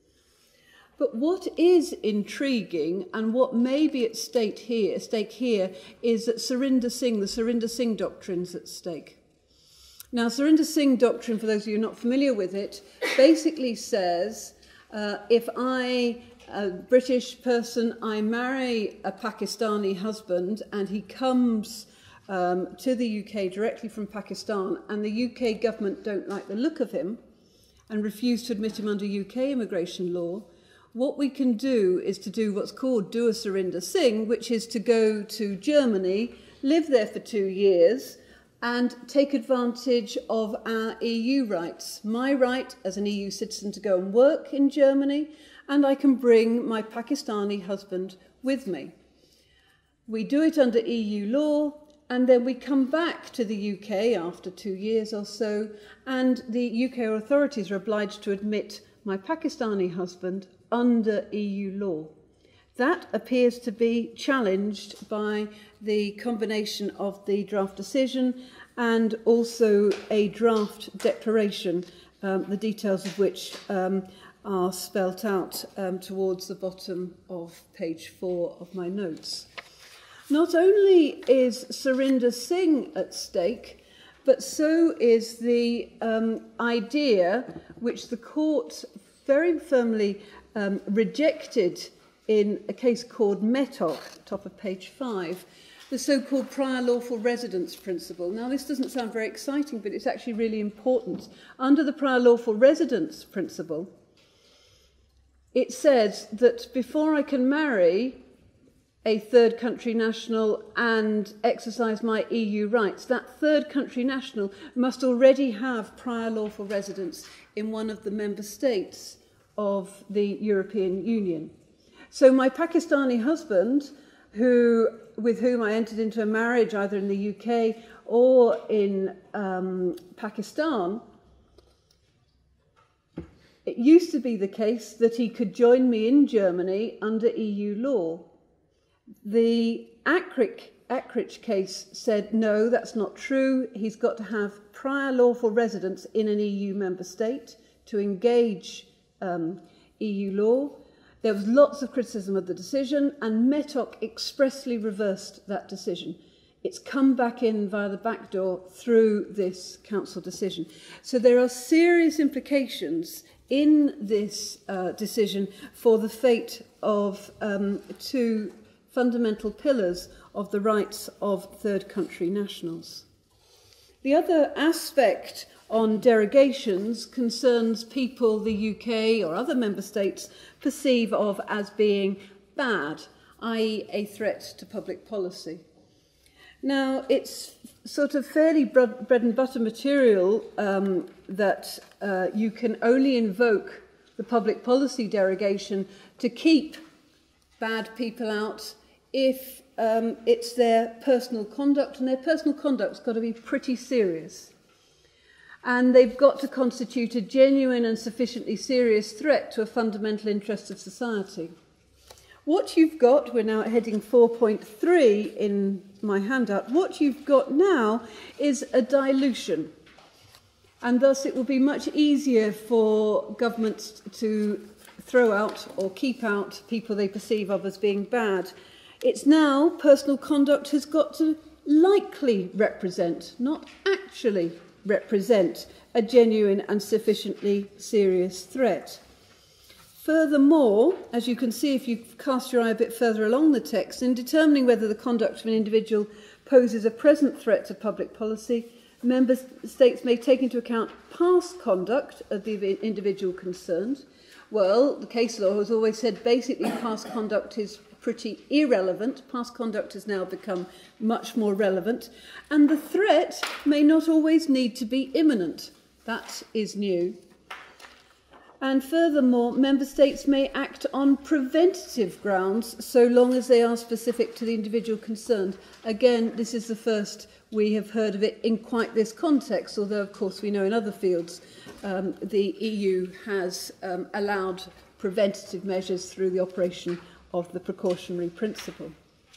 But what is intriguing and what may be at stake here, stake here is that Surinder Singh, the Surinder Singh doctrine is at stake. Now, Surinder Singh doctrine, for those of you not familiar with it, basically says uh, if I, a British person, I marry a Pakistani husband and he comes um, to the U K directly from Pakistan and the U K government don't like the look of him and refuse to admit him under U K immigration law, what we can do is to do what's called do a Surinder Singh, which is to go to Germany, live there for two years, and take advantage of our E U rights. My right as an E U citizen to go and work in Germany, and I can bring my Pakistani husband with me. We do it under E U law, and then we come back to the U K after two years or so, and the U K authorities are obliged to admit my Pakistani husband under E U law. That appears to be challenged by the combination of the draft decision and also a draft declaration, um, the details of which um, are spelt out um, towards the bottom of page four of my notes. Not only is Surinder Singh at stake, but so is the um, idea which the court very firmly Um, rejected in a case called Metok, top of page five, the so-called prior lawful residence principle. Now, this doesn't sound very exciting, but it's actually really important. Under the prior lawful residence principle, it says that before I can marry a third country national and exercise my E U rights, that third country national must already have prior lawful residence in one of the member states of the European Union. So my Pakistani husband, who, with whom I entered into a marriage either in the U K or in um, Pakistan, it used to be the case that he could join me in Germany under E U law. The Akrich case said, no, that's not true. He's got to have prior lawful residence in an E U member state to engage Um, E U law. There was lots of criticism of the decision, and Metok expressly reversed that decision. It's come back in via the back door through this council decision. So there are serious implications in this uh, decision for the fate of um, two fundamental pillars of the rights of third country nationals. The other aspect on derogations concerns people the U K or other member states perceive of as being bad, that is a threat to public policy. Now, it's sort of fairly bread and butter material um, that uh, you can only invoke the public policy derogation to keep bad people out if um, it's their personal conduct, and their personal conduct's got to be pretty serious. And they've got to constitute a genuine and sufficiently serious threat to a fundamental interest of society. What you've got, we're now at heading four point three in my handout, what you've got now is a dilution. And thus it will be much easier for governments to throw out or keep out people they perceive of as being bad. It's now personal conduct has got to likely represent, not actually represent, a genuine and sufficiently serious threat. Furthermore, as you can see if you cast your eye a bit further along the text, in determining whether the conduct of an individual poses a present threat to public policy, member states may take into account past conduct of the individual concerned. Well, the case law has always said basically past conduct is pretty irrelevant. Past conduct has now become much more relevant. And the threat may not always need to be imminent. That is new. And furthermore, member states may act on preventative grounds so long as they are specific to the individual concerned. Again, this is the first we have heard of it in quite this context, although of course we know in other fields um, the E U has um, allowed preventative measures through the operation of the precautionary principle.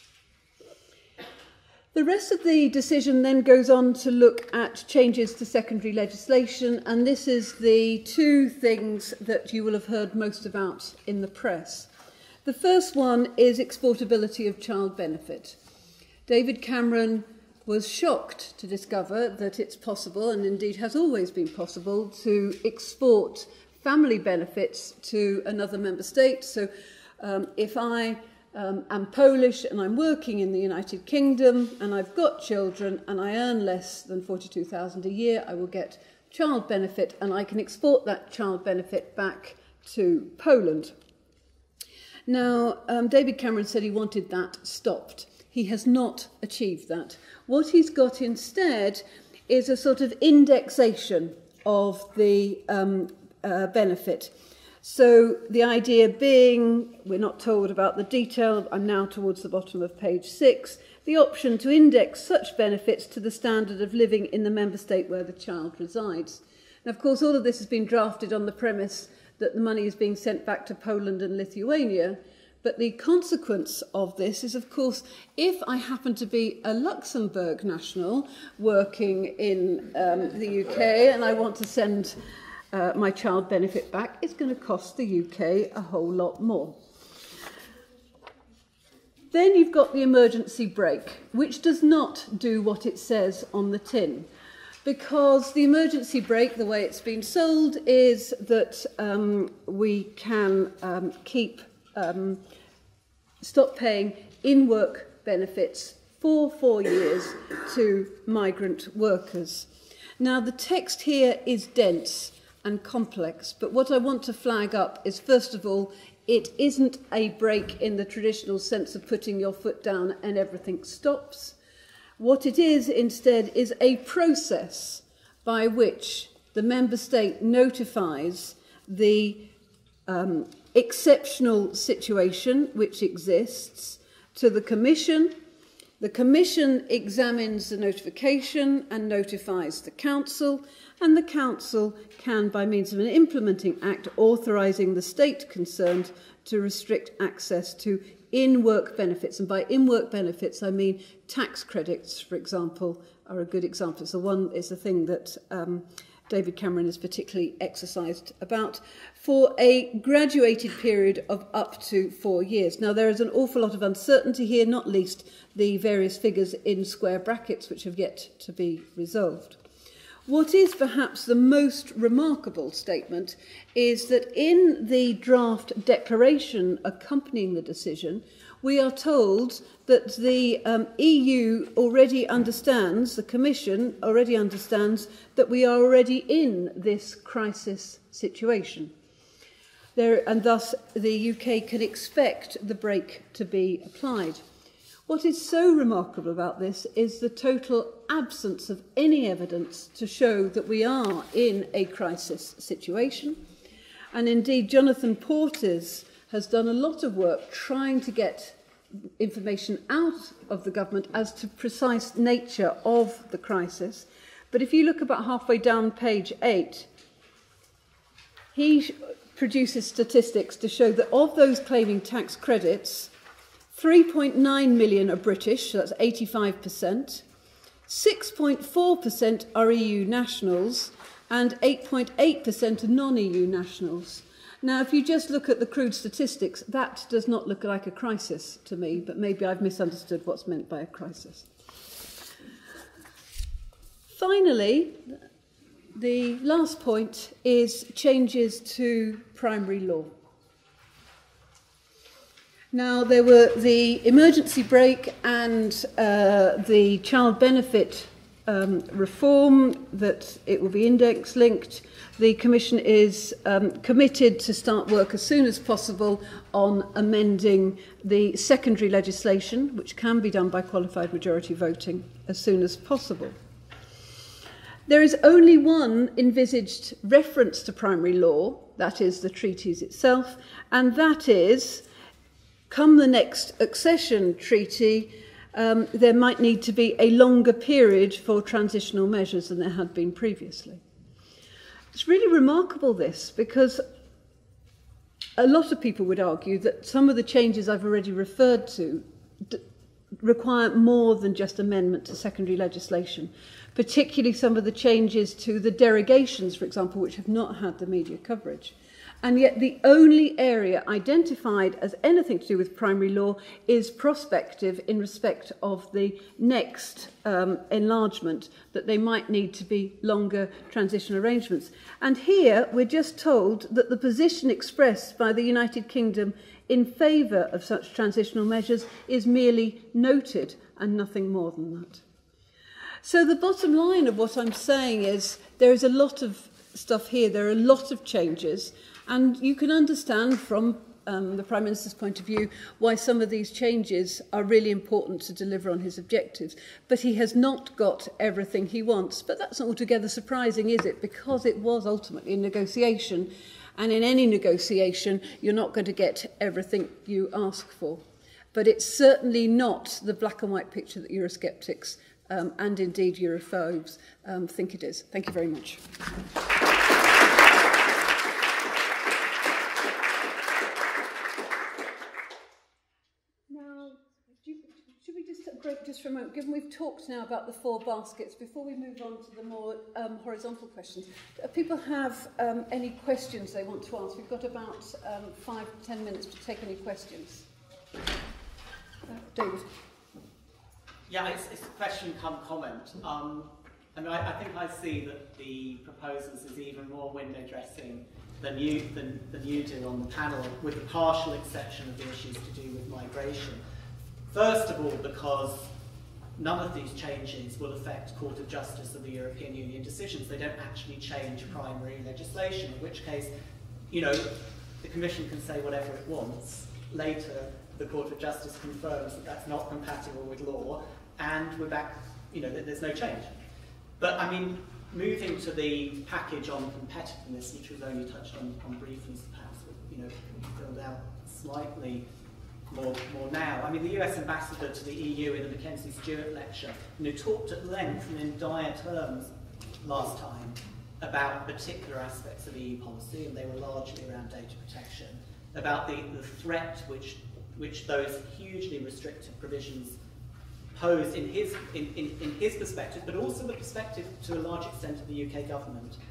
The rest of the decision then goes on to look at changes to secondary legislation, and this is the two things that you will have heard most about in the press. The first one is exportability of child benefit. David Cameron was shocked to discover that it's possible, and indeed has always been possible, to export family benefits to another member state. So um, if I Um, I'm Polish and I'm working in the United Kingdom and I've got children and I earn less than forty-two thousand a year, I will get child benefit and I can export that child benefit back to Poland. Now, um, David Cameron said he wanted that stopped. He has not achieved that. What he's got instead is a sort of indexation of the um, uh, benefit. So the idea being, we're not told about the detail, I'm now towards the bottom of page six, the option to index such benefits to the standard of living in the member state where the child resides. And of course all of this has been drafted on the premise that the money is being sent back to Poland and Lithuania, but the consequence of this is, of course, if I happen to be a Luxembourg national working in um, the U K and I want to send Uh, my child benefit back, it's going to cost the U K a whole lot more. Then you've got the emergency brake, which does not do what it says on the tin, because the emergency brake, the way it's been sold, is that um, we can um, keep, um, stop paying in-work benefits for four years to migrant workers. Now, the text here is dense and complex, but what I want to flag up is, first of all, it isn't a break in the traditional sense of putting your foot down and everything stops. What it is instead is a process by which the member state notifies the um, exceptional situation which exists to the Commission. The Commission examines the notification and notifies the Council, and the Council can, by means of an implementing act, authorising the state concerned to restrict access to in-work benefits. And by in-work benefits, I mean tax credits, for example, are a good example. So one is the thing that um, David Cameron is particularly exercised about, for a graduated period of up to four years. Now, there is an awful lot of uncertainty here, not least the various figures in square brackets which have yet to be resolved. What is perhaps the most remarkable statement is that in the draft declaration accompanying the decision, we are told that the um, E U already understands, the Commission already understands, that we are already in this crisis situation. There, and thus the U K can expect the brake to be applied. What is so remarkable about this is the total absence of any evidence to show that we are in a crisis situation. And indeed, Jonathan Portes has done a lot of work trying to get information out of the government as to precise nature of the crisis. But if you look about halfway down page eight, he produces statistics to show that of those claiming tax credits, three point nine million are British, so that's eighty-five percent, six point four percent are E U nationals, and eight point eight percent are non-E U nationals. Now, if you just look at the crude statistics, that does not look like a crisis to me, but maybe I've misunderstood what's meant by a crisis. Finally, the last point is changes to primary law. Now, there were the emergency brake and uh, the child benefit um, reform, that it will be index linked. The Commission is um, committed to start work as soon as possible on amending the secondary legislation, which can be done by qualified majority voting as soon as possible. There is only one envisaged reference to primary law, that is the treaties itself, and that is, come the next accession treaty, um, there might need to be a longer period for transitional measures than there had been previously. It's really remarkable, this, because a lot of people would argue that some of the changes I've already referred to d require more than just amendment to secondary legislation, particularly some of the changes to the derogations, for example, which have not had the media coverage. And yet the only area identified as anything to do with primary law is prospective in respect of the next um, enlargement, that they might need to be longer transition arrangements. And here we're just told that the position expressed by the United Kingdom in favour of such transitional measures is merely noted and nothing more than that. So the bottom line of what I'm saying is there is a lot of stuff here, there are a lot of changes, and you can understand from um, the Prime Minister's point of view why some of these changes are really important to deliver on his objectives. But he has not got everything he wants. But that's not altogether surprising, is it? Because it was ultimately a negotiation. And in any negotiation, you're not going to get everything you ask for. But it's certainly not the black and white picture that Eurosceptics um, and indeed Europhobes um, think it is. Thank you very much. Break just for a moment. Given we've talked now about the four baskets, before we move on to the more um, horizontal questions, do people have um, any questions they want to ask? We've got about um, five, ten minutes to take any questions. Uh, David. Yeah, it's, it's a question come comment. Um, I mean, I, I think I see that the proposals is even more window dressing than you, than, than you do on the panel, with the partial exception of the issues to do with migration. First of all, because none of these changes will affect Court of Justice of the European Union decisions. They don't actually change primary legislation, in which case, you know, the Commission can say whatever it wants. Later, the Court of Justice confirms that that's not compatible with law, and we're back, you know, there's no change. But, I mean, moving to the package on competitiveness, which was only touched on, on briefly, perhaps, you know, filled out slightly More, more now. I mean, the U S ambassador to the E U in the Mackenzie Stewart lecture, you know, talked at length and in dire terms last time about particular aspects of E U policy, and they were largely around data protection, about the, the threat which, which those hugely restrictive provisions pose in his, in, in, in his perspective, but also the perspective to a large extent of the U K government,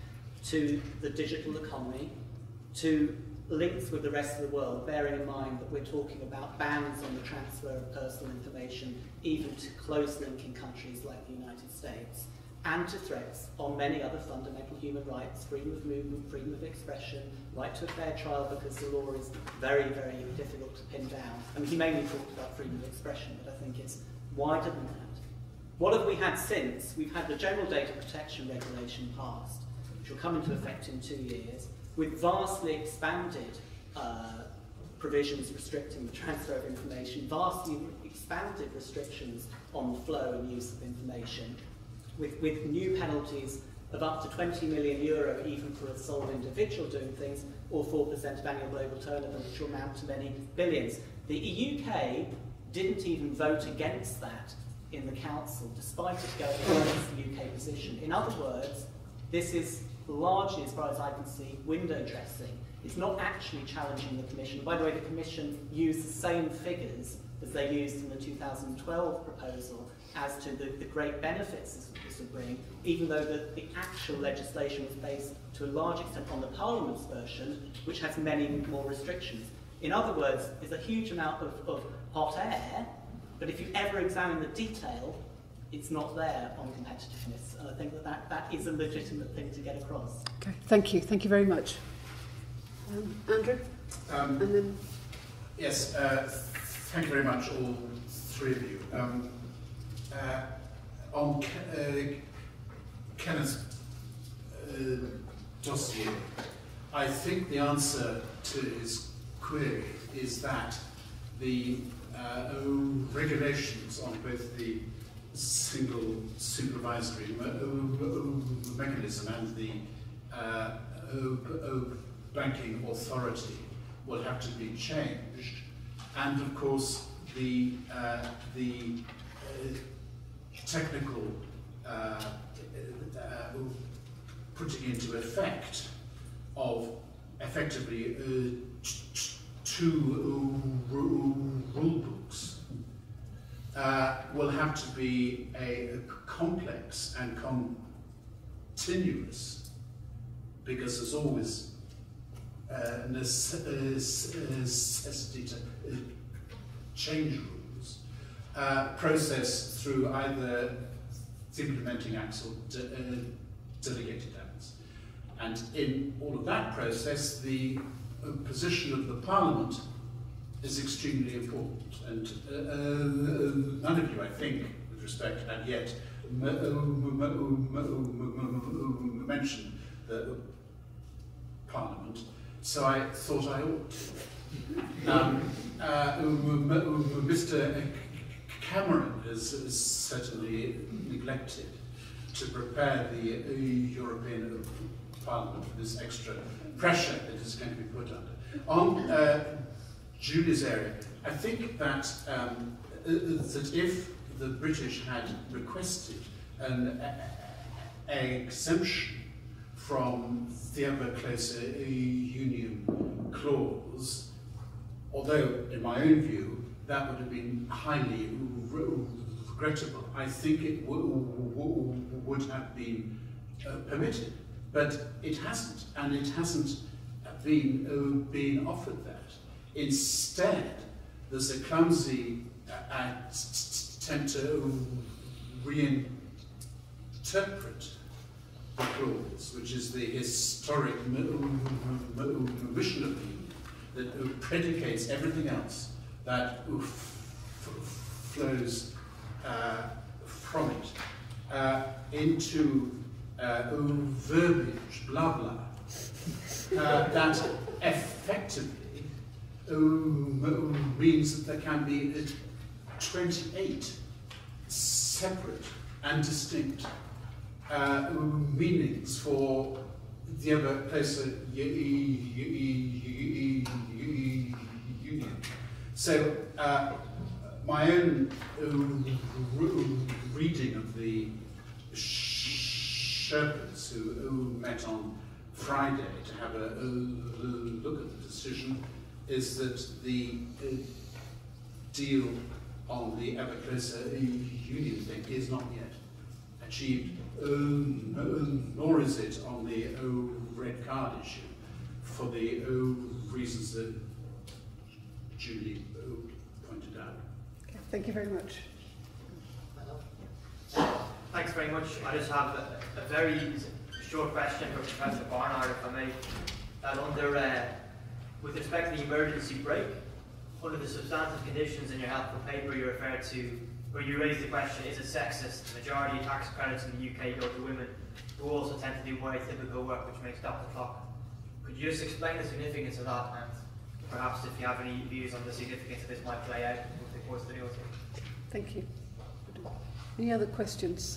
to the digital economy, to links with the rest of the world, bearing in mind that we're talking about bans on the transfer of personal information, even to close linking countries like the United States, and to threats on many other fundamental human rights, freedom of movement, freedom of expression, right to a fair trial, because the law is very, very difficult to pin down. I mean, he mainly talked about freedom of expression, but I think it's wider than that. What have we had since? We've had the General Data Protection Regulation passed, which will come into effect in two years, with vastly expanded uh, provisions restricting the transfer of information, vastly expanded restrictions on the flow and use of information, with, with new penalties of up to twenty million euro even for a sole individual doing things, or four percent of annual global turnover, which will amount to many billions. The E U K didn't even vote against that in the Council, despite it going against the U K position. In other words, this is largely, as far as I can see, window dressing. It's not actually challenging the Commission. By the way, the Commission used the same figures as they used in the two thousand twelve proposal as to the, the great benefits this, this would bring, even though the, the actual legislation was based to a large extent on the Parliament's version, which has many more restrictions. In other words, there's a huge amount of, of hot air, but if you ever examine the detail, it's not there on competitiveness. And I think that, that that is a legitimate thing to get across. Okay, thank you. Thank you very much. Um, Andrew? Um, and then... Yes, uh, thank you very much, all three of you. Um, uh, on Ke uh, Kenneth's uh, dossier, I think the answer to his query is that the uh, regulations on both the single supervisory me mechanism and the uh, banking authority will have to be changed, and of course the uh, the uh, technical uh, uh, putting into effect of effectively uh, two uh, rule books uh, will have to be a, a complex and continuous, because there's always uh, necessity to uh, change rules, uh, process through either implementing acts or de uh, delegated acts. And in all of that process, the uh, position of the Parliament is extremely important. And uh, uh, none of you, I think, with respect, and yet mentioned the Parliament, so I thought I ought to. Um, uh, Mister Cameron is, is certainly neglected to prepare the uh, European Parliament for this extra pressure that is going to be put under. On uh, Julie's area, I think that, um, uh, that if the British had requested an uh, exemption from the ever closer union clause, although in my own view that would have been highly regrettable, I think it would have been uh, permitted, but it hasn't, and it hasn't been uh, been offered that. Instead, there's a clumsy uh, attempt to reinterpret the clause, which is the historic mission of the Union that predicates everything else that flows uh, from it uh, into uh, verbiage, blah blah, uh, that effectively uh, means that there can be twenty-eight separate and distinct Uh, meanings for the ever closer union. So uh, my own uh, reading of the Sherpas who, who met on Friday to have a, a look at the decision is that the uh, deal on the ever closer union thing is not yet achieved, um, uh, nor is it on the oh, red card issue, for the oh, reasons that Julie oh, pointed out. Okay, thank you very much. Thanks very much. I just have a, a very short question for Professor Barnard, if I may. That under, uh, with respect to the emergency break, under the substantive conditions in your helpful paper, you refer to, where you raise the question, is it sexist? The majority of tax credits in the U K go to women who also tend to do more atypical work, which may stop the clock. Could you just explain the significance of that, and perhaps if you have any views on the significance of this might play out with the course of the autumn? Thank you. Any other questions?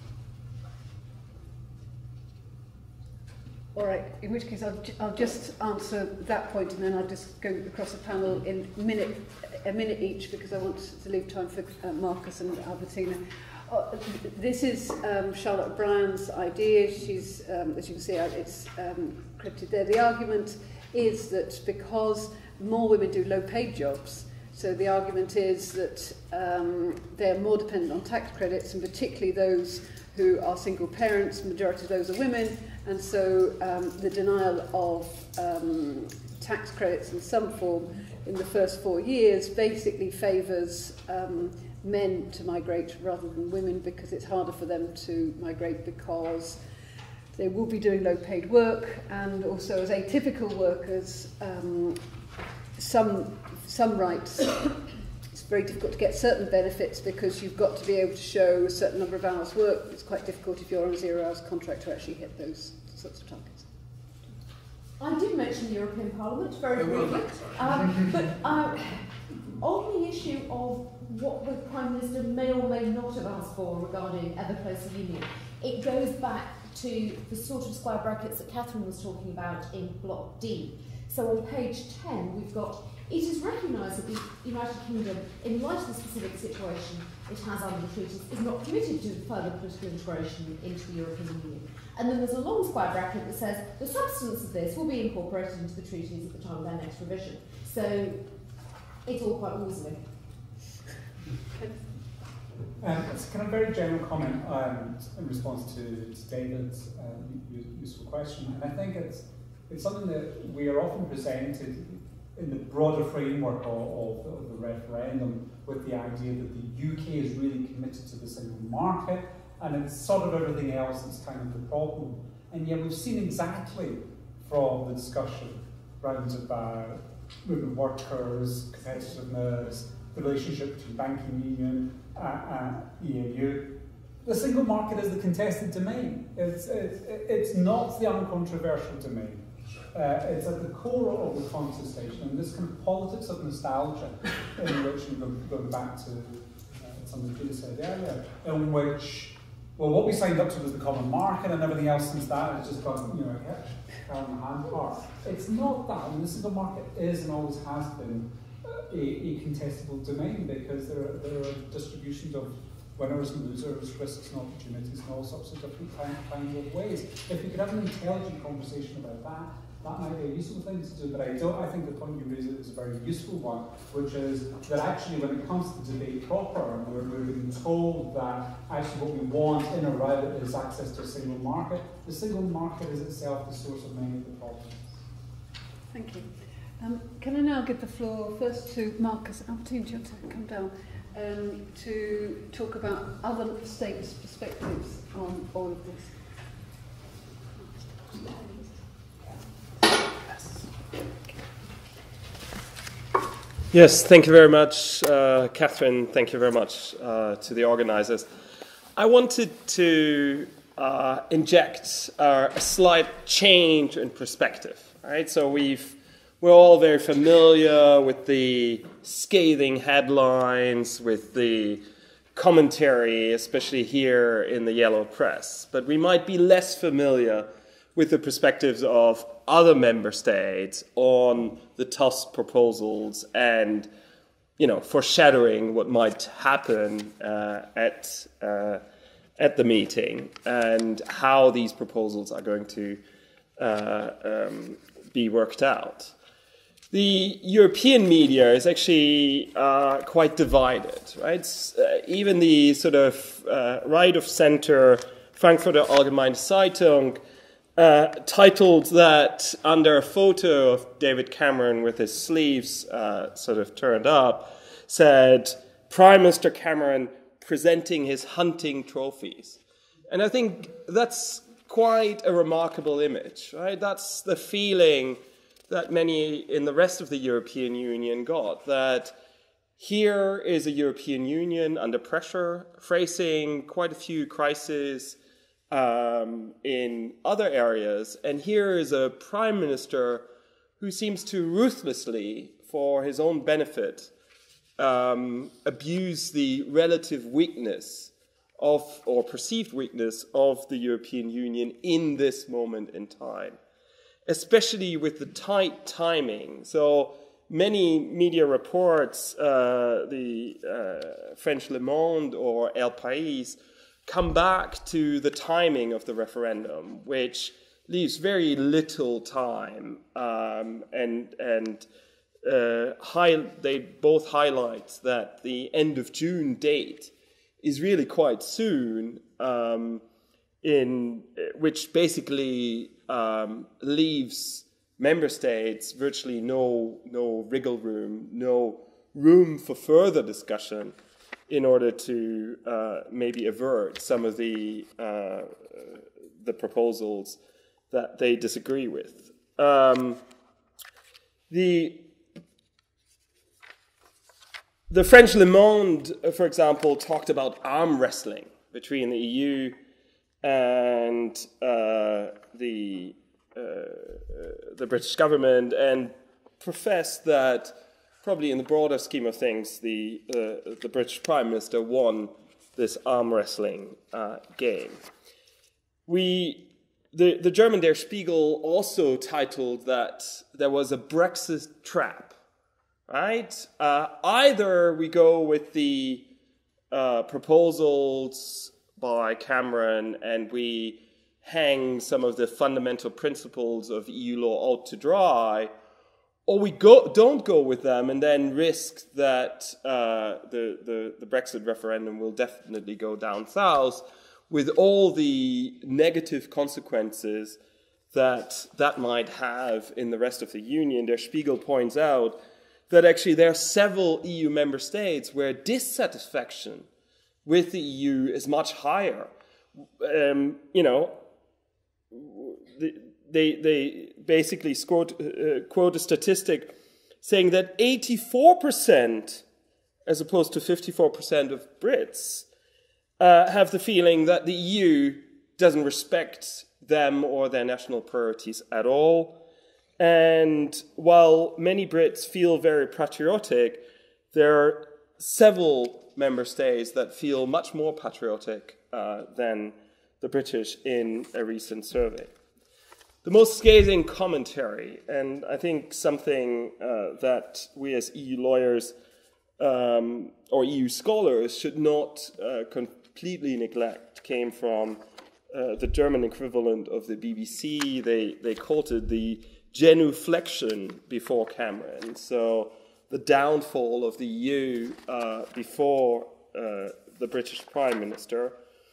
All right, in which case I'll, I'll just answer that point and then I'll just go across the panel in a minute, a minute each, because I want to leave time for uh, Markus and Albertina. Uh, this is um, Charlotte O'Brien's idea. She's, um, as you can see, it's um, credited there. The argument is that because more women do low-paid jobs, so the argument is that um, they're more dependent on tax credits, and particularly those who are single parents, the majority of those are women, and so um, the denial of um, tax credits in some form in the first four years basically favours um, men to migrate rather than women, because it's harder for them to migrate because they will be doing low-paid work, and also as atypical workers, um, some some rights. It's very difficult to get certain benefits because you've got to be able to show a certain number of hours work. It's quite difficult if you're on a zero hours contract to actually hit those sorts of targets. I did mention the European Parliament very briefly, um, but um, on the issue of what the Prime Minister may or may not have asked for regarding ever closer union, it goes back to the sort of square brackets that Catherine was talking about in Block D. So on page ten, we've got, it is recognised that the United Kingdom, in light of the specific situation it has under the treaties, is not committed to further political integration into the European Union. And then there's a long square bracket that says the substance of this will be incorporated into the treaties at the time of their next revision. So it's all quite woolsey. Um, it's kind of very general comment um, in response to, to David's uh, useful question, and I think it's it's something that we are often presented in the broader framework of, of, of the referendum with the idea that the U K is really committed to the single market, and it's sort of everything else that's kind of the problem. And yet we've seen exactly from the discussion rounds about movement workers, competitiveness, the relationship between banking union and E A U. The single market is the contested domain. It's, it's, it's not the uncontroversial domain. Uh, it's at the core of the contestation, and this kind of politics of nostalgia, in which, and going back to uh, something Julie said earlier, in which, well, what we signed up to was the common market, and everything else since that has just gone, you know, cat on the hand part. It's not that. I mean, the single market is and always has been a, a contestable domain, because there are, there are distributions of winners and losers, risks and opportunities in all sorts of different kinds of ways. If we could have an intelligent conversation about that, that might be a useful thing to do, but I don't. I think the point you raise is a very useful one, which is that actually when it comes to debate proper, and we're, we're being told that actually what we want in or out is access to a single market, the single market is itself the source of many of the problems. Thank you. Um, can I now give the floor first to Markus? Albertina, do you want to come down um, to talk about other states' perspectives on all of this? Yes, thank you very much, uh, Catherine. Thank you very much uh, to the organisers. I wanted to uh, inject uh, a slight change in perspective. Right? So we've we're all very familiar with the scathing headlines, with the commentary, especially here in the yellow press. But we might be less familiar with the perspectives of other member states on the Tusk proposals and, you know, foreshadowing what might happen uh, at uh, at the meeting and how these proposals are going to uh, um, be worked out. the European media is actually uh, quite divided, right? Uh, even the sort of uh, right of center Frankfurter Allgemeine Zeitung uh, titled that under a photo of David Cameron with his sleeves uh, sort of turned up, said, Prime Minister Cameron presenting his hunting trophies. And I think that's quite a remarkable image, right? That's the feeling that many in the rest of the European Union got, that here is a European Union under pressure, facing quite a few crises um, in other areas, and here is a prime minister who seems to ruthlessly, for his own benefit, um, abuse the relative weakness of, or perceived weakness of the European Union in this moment in time, especially with the tight timing. So many media reports, uh, the uh, French Le Monde or El País, come back to the timing of the referendum, which leaves very little time, um, and and uh, high, they both highlight that the end of June date is really quite soon, um, in which basically um, leaves member states virtually no no wriggle room, no room for further discussion in order to uh, maybe avert some of the uh, the proposals that they disagree with. Um, the the French Le Monde, for example, talked about arm wrestling between the E U and uh, the uh, the British government, and professed that probably in the broader scheme of things, the uh, the British Prime Minister won this arm wrestling uh, game. We, the, the German Der Spiegel also titled that there was a Brexit trap, right? Uh, either we go with the uh, proposals by Cameron and we hang some of the fundamental principles of E U law out to dry, or we go, don't go with them and then risk that uh, the, the, the Brexit referendum will definitely go down south with all the negative consequences that that might have in the rest of the Union. Der Spiegel points out that actually there are several E U member states where dissatisfaction with the E U is much higher. Um, you know, the, They, they basically scored, uh, quote a statistic saying that eighty-four percent, as opposed to fifty-four percent of Brits, uh, have the feeling that the E U doesn't respect them or their national priorities at all. And while many Brits feel very patriotic, there are several member states that feel much more patriotic uh, than the British in a recent survey. The most scathing commentary, and I think something uh, that we as E U lawyers um, or E U scholars should not uh, completely neglect, came from uh, the German equivalent of the B B C. They, they called it the genuflection before Cameron, so the downfall of the E U uh, before uh, the British Prime Minister.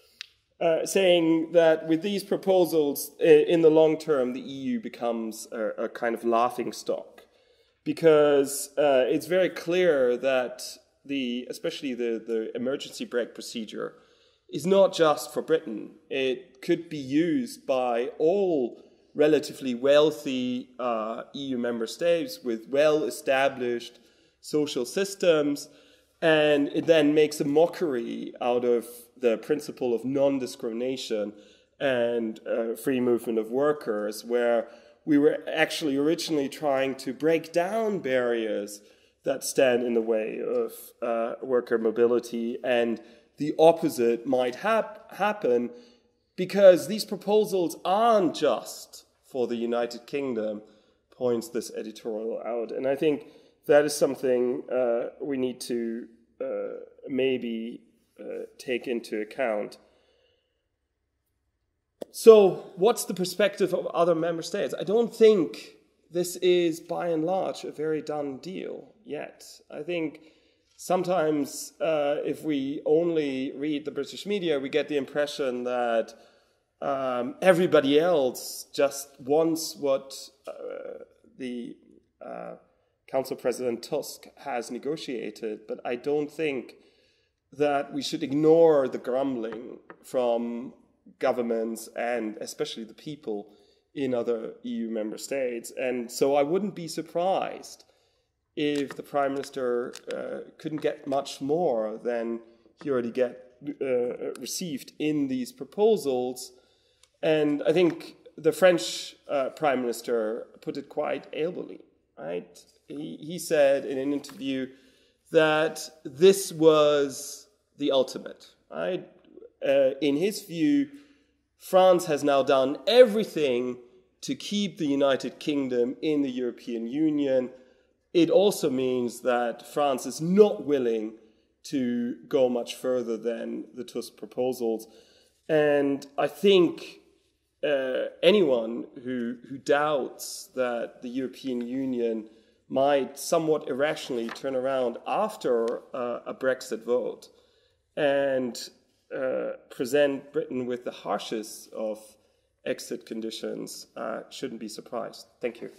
Uh, saying that with these proposals, in the long term, the E U becomes a, a kind of laughing stock, because uh, it's very clear that the, especially the, the emergency brake procedure, is not just for Britain. It could be used by all relatively wealthy uh, E U member states with well-established social systems, and it then makes a mockery out of the principle of non-discrimination and uh, free movement of workers, where we were actually originally trying to break down barriers that stand in the way of uh, worker mobility, and the opposite might hap- happen because these proposals aren't just for the United Kingdom, points this editorial out. And I think that is something uh, we need to uh, maybe uh, take into account. So what's the perspective of other member states? I don't think this is by and large a very done deal yet. I think sometimes uh, if we only read the British media, we get the impression that um, everybody else just wants what uh, the uh, Council President Tusk has negotiated, but I don't think that we should ignore the grumbling from governments and especially the people in other E U member states. And so I wouldn't be surprised if the Prime Minister uh, couldn't get much more than he already get, uh, received in these proposals. And I think the French uh, Prime Minister put it quite ably, right? He, he said in an interview that this was the ultimate, right? Uh, in his view, France has now done everything to keep the United Kingdom in the European Union. It also means that France is not willing to go much further than the Tusk proposals. And I think uh, anyone who, who doubts that the European Union might somewhat irrationally turn around after uh, a Brexit vote and Uh, present Britain with the harshest of exit conditions uh, shouldn't be surprised. Thank you.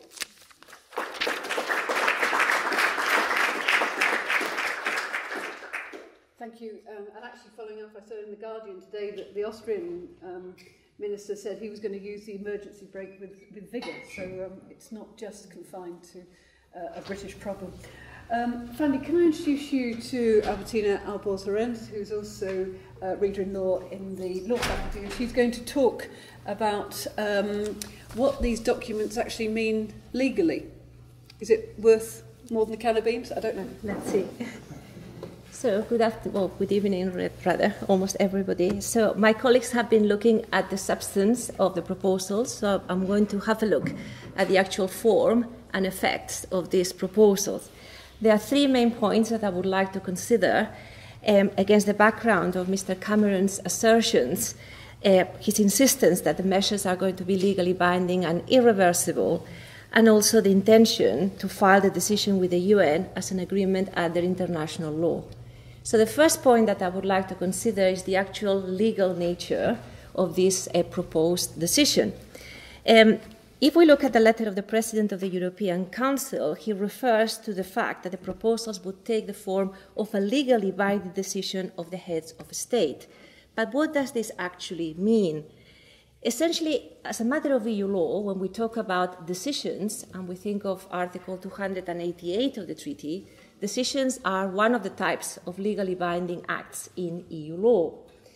Thank you. Um, and actually, following up, I saw in The Guardian today that the Austrian um, minister said he was going to use the emergency brake with, with vigour. So um, it's not just confined to uh, a British problem. Um, finally, can I introduce you to Albertina Albors-Llorens, who's also uh, reader in law in the law faculty, and she's going to talk about um, what these documents actually mean legally. Is it worth more than a can of beans? I don't know. Let's see. So, good afternoon, well, good evening, rather, almost everybody. So, my colleagues have been looking at the substance of the proposals, so I'm going to have a look at the actual form and effects of these proposals. There are three main points that I would like to consider um, against the background of Mister Cameron's assertions, uh, his insistence that the measures are going to be legally binding and irreversible, and also the intention to file the decision with the U N as an agreement under international law. So the first point that I would like to consider is the actual legal nature of this uh, proposed decision. Um, If we look at the letter of the President of the European Council, he refers to the fact that the proposals would take the form of a legally binding decision of the heads of state. But what does this actually mean? Essentially, as a matter of E U law, when we talk about decisions, and we think of Article two hundred eighty-eight of the treaty, decisions are one of the types of legally binding acts in E U law.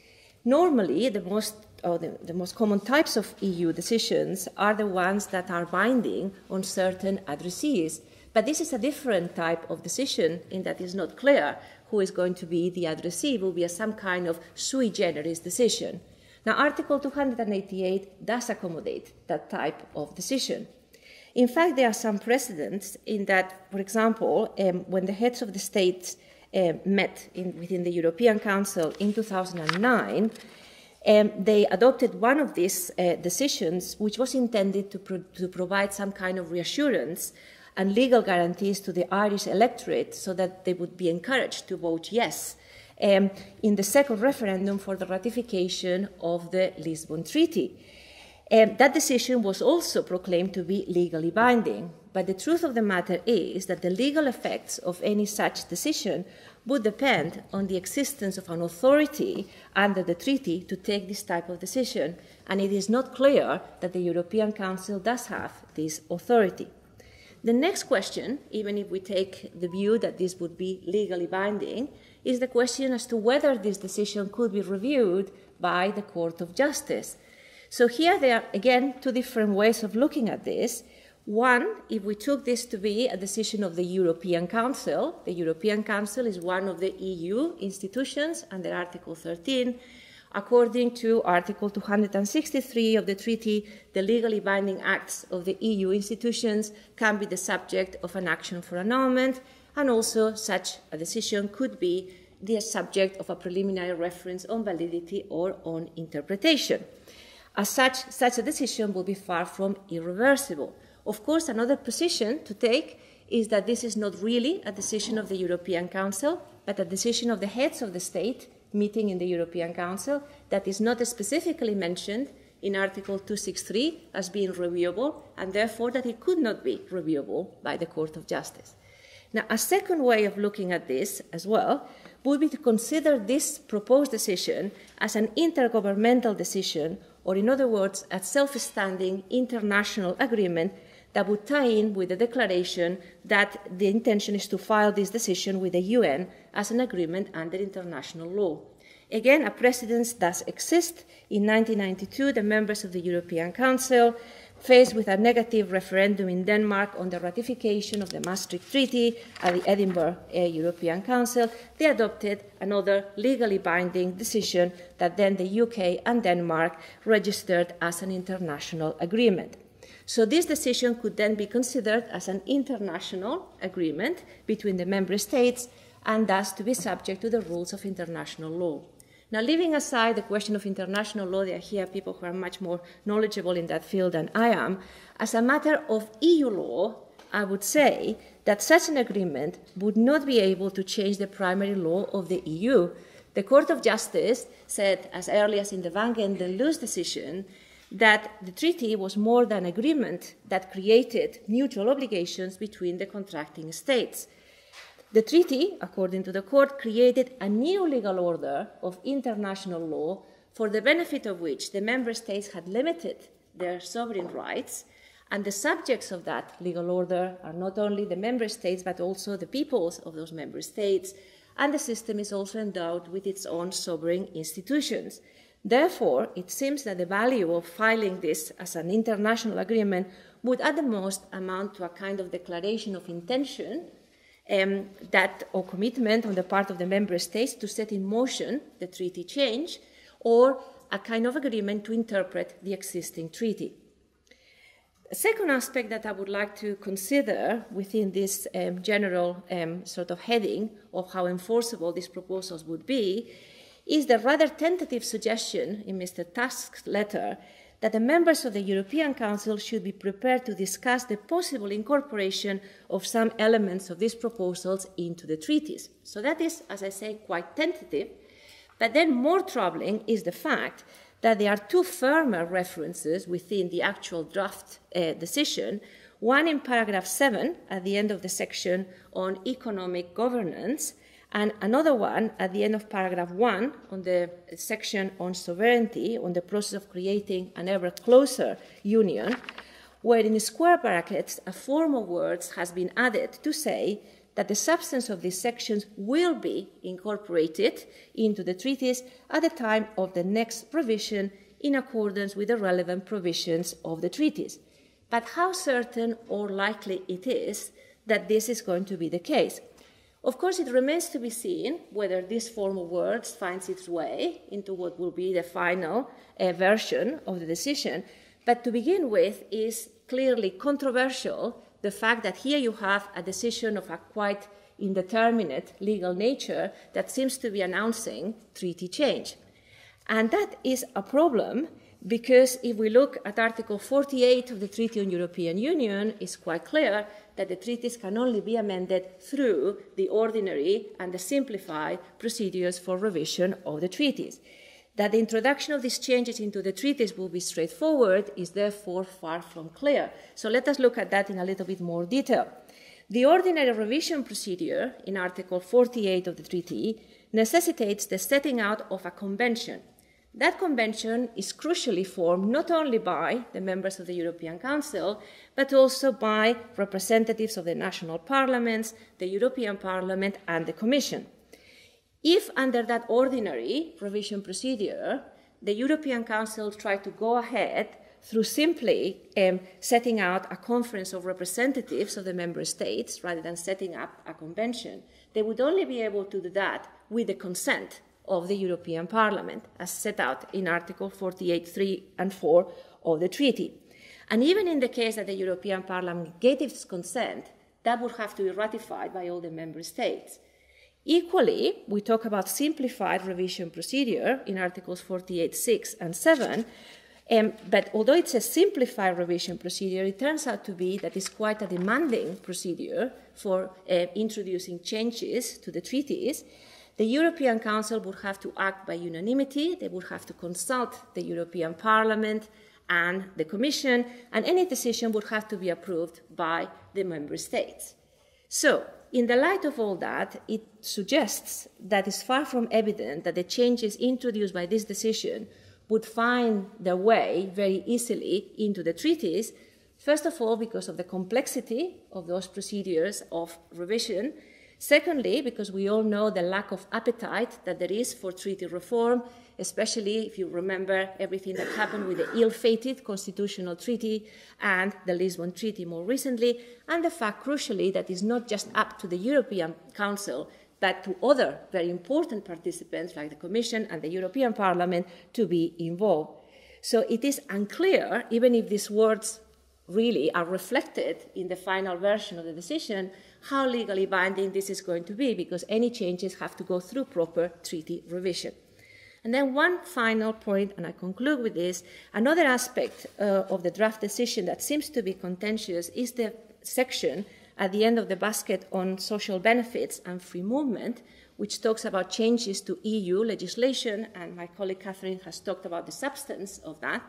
Normally, the most or the, the most common types of E U decisions are the ones that are binding on certain addressees. But this is a different type of decision in that it's not clear who is going to be the addressee. It will be a, some kind of sui generis decision. Now, Article two hundred eighty-eight does accommodate that type of decision. In fact, there are some precedents in that, for example, um, when the heads of the states uh, met in, within the European Council in two thousand nine, Um, they adopted one of these uh, decisions, which was intended to, pro to provide some kind of reassurance and legal guarantees to the Irish electorate so that they would be encouraged to vote yes um, in the second referendum for the ratification of the Lisbon Treaty. Um, that decision was also proclaimed to be legally binding, but the truth of the matter is that the legal effects of any such decision would depend on the existence of an authority under the treaty to take this type of decision, and it is not clear that the European Council does have this authority. The next question, even if we take the view that this would be legally binding, is the question as to whether this decision could be reviewed by the Court of Justice. So here there are, again, two different ways of looking at this. One, if we took this to be a decision of the European Council, the European Council is one of the E U institutions under Article thirteen. According to Article two hundred sixty-three of the treaty, the legally binding acts of the E U institutions can be the subject of an action for annulment, and also such a decision could be the subject of a preliminary reference on validity or on interpretation. As such, such a decision will be far from irreversible. Of course, another position to take is that this is not really a decision of the European Council, but a decision of the heads of the state meeting in the European Council that is not specifically mentioned in Article two sixty-three as being reviewable, and therefore that it could not be reviewable by the Court of Justice. Now, a second way of looking at this as well would be to consider this proposed decision as an intergovernmental decision, or in other words, a self-standing international agreement that would tie in with the declaration that the intention is to file this decision with the U N as an agreement under international law. Again, a precedent does exist. In nineteen ninety-two, the members of the European Council, faced with a negative referendum in Denmark on the ratification of the Maastricht Treaty at the Edinburgh uh, European Council, they adopted another legally binding decision that then the U K and Denmark registered as an international agreement. So this decision could then be considered as an international agreement between the member states and thus to be subject to the rules of international law. Now, leaving aside the question of international law, there are here people who are much more knowledgeable in that field than I am. As a matter of E U law, I would say that such an agreement would not be able to change the primary law of the E U. The Court of Justice said, as early as in the Van Gendel-Loos decision, that the treaty was more than an agreement that created mutual obligations between the contracting states. The treaty, according to the court, created a new legal order of international law for the benefit of which the member states had limited their sovereign rights, and the subjects of that legal order are not only the member states but also the peoples of those member states, and the system is also endowed with its own sovereign institutions. Therefore, it seems that the value of filing this as an international agreement would at the most amount to a kind of declaration of intention um, that, or commitment on the part of the member states to set in motion the treaty change, or a kind of agreement to interpret the existing treaty. A second aspect that I would like to consider within this um, general um, sort of heading of how enforceable these proposals would be is the rather tentative suggestion in Mister Tusk's letter that the members of the European Council should be prepared to discuss the possible incorporation of some elements of these proposals into the treaties. So that is, as I say, quite tentative. But then more troubling is the fact that there are two firmer references within the actual draft uh, decision, one in paragraph seven at the end of the section on economic governance, and another one at the end of paragraph one on the section on sovereignty, on the process of creating an ever closer union, where in square brackets a form of words has been added to say that the substance of these sections will be incorporated into the treaties at the time of the next provision in accordance with the relevant provisions of the treaties. But how certain or likely it is that this is going to be the case? Of course, it remains to be seen whether this form of words finds its way into what will be the final uh, version of the decision. But to begin with, is clearly controversial the fact that here you have a decision of a quite indeterminate legal nature that seems to be announcing treaty change. And that is a problem because if we look at Article forty-eight of the Treaty on European Union, it's quite clear that the treaties can only be amended through the ordinary and the simplified procedures for revision of the treaties. That the introduction of these changes into the treaties will be straightforward is therefore far from clear. So let us look at that in a little bit more detail. The ordinary revision procedure in Article forty-eight of the treaty necessitates the setting out of a convention. That convention is crucially formed not only by the members of the European Council, but also by representatives of the national parliaments, the European Parliament, and the Commission. If under that ordinary revision procedure, the European Council tried to go ahead through simply um, setting out a conference of representatives of the member states rather than setting up a convention, they would only be able to do that with the consent of the European Parliament, as set out in Article forty-eight, three and four of the treaty. And even in the case that the European Parliament gave its consent, that would have to be ratified by all the member states. Equally, we talk about simplified revision procedure in Articles forty-eight, six and seven, Um, but although it's a simplified revision procedure, it turns out to be that it's quite a demanding procedure for uh, introducing changes to the treaties. The European Council would have to act by unanimity. They would have to consult the European Parliament and the Commission, and any decision would have to be approved by the member states. So, in the light of all that, it suggests that it's far from evident that the changes introduced by this decision would find their way very easily into the treaties, first of all because of the complexity of those procedures of revision, secondly because we all know the lack of appetite that there is for treaty reform, especially if you remember everything that happened with the ill-fated constitutional treaty and the Lisbon Treaty more recently, and the fact, crucially, that it's not just up to the European Council but to other very important participants like the Commission and the European Parliament to be involved. So it is unclear, even if these words really are reflected in the final version of the decision, how legally binding this is going to be, because any changes have to go through proper treaty revision. And then one final point, and I conclude with this, another aspect uh, of the draft decision that seems to be contentious is the section at the end of the basket on social benefits and free movement, which talks about changes to E U legislation, and my colleague Catherine has talked about the substance of that.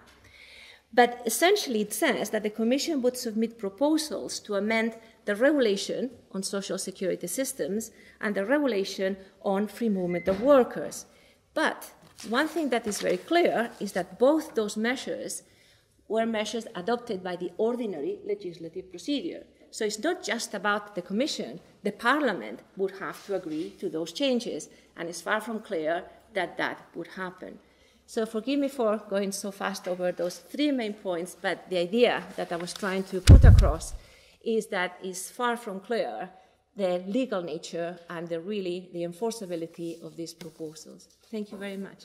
But essentially it says that the Commission would submit proposals to amend the regulation on social security systems and the regulation on free movement of workers. But one thing that is very clear is that both those measures were measures adopted by the ordinary legislative procedure. So it's not just about the Commission. The Parliament would have to agree to those changes, and it's far from clear that that would happen. So forgive me for going so fast over those three main points, but the idea that I was trying to put across is that it's far from clear the legal nature and the really the enforceability of these proposals. Thank you very much.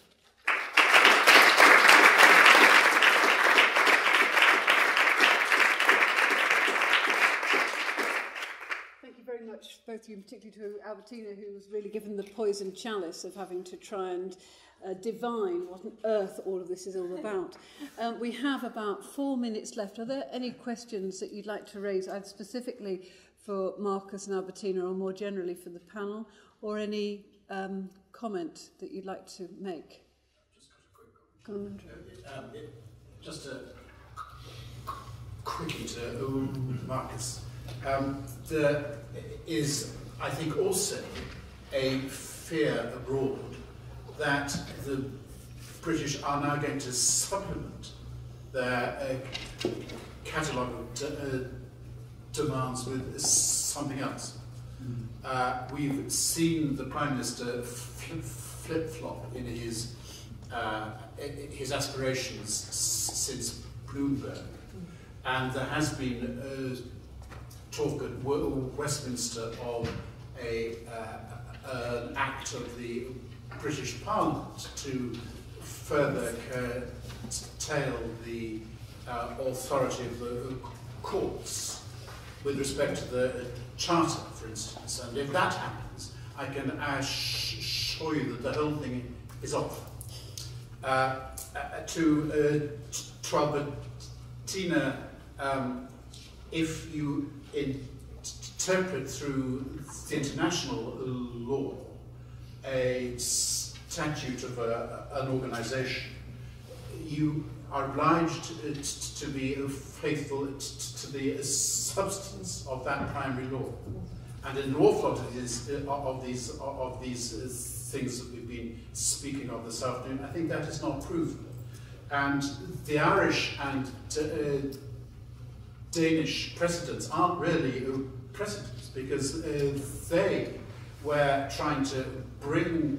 Very much, both of you, particularly to Albertina, who was really given the poison chalice of having to try and uh, divine what on earth all of this is all about. Um, we have about four minutes left. Are there any questions that you'd like to raise, either specifically for Markus and Albertina or more generally for the panel, or any um, comment that you'd like to make? Just got a quick comment. Um, it, just a quickie to um, Markus. Um, there is, I think, also a fear abroad that the British are now going to supplement their uh, catalogue of de uh, demands with something else. Mm. Uh, we've seen the Prime Minister flip-flop in his, uh, his aspirations since Bloomberg, and there has been uh, talk at Westminster of a, uh, an act of the British Parliament to further curtail the uh, authority of the courts with respect to the Charter, for instance. And if that happens, I can assure you that the whole thing is off. Uh, to uh, Albertina, um, if you interpret through the international law a statute of a, an organisation, you are obliged to be faithful to the substance of that primary law. And in an awful lot of these, of these, of these things that we've been speaking of this afternoon, I think that is not proven. And the Irish and uh, Danish precedents aren't really precedents, because uh, they were trying to bring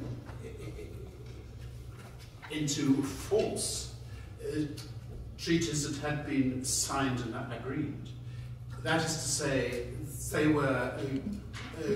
into force uh, treaties that had been signed and agreed. That is to say, they were uh, uh,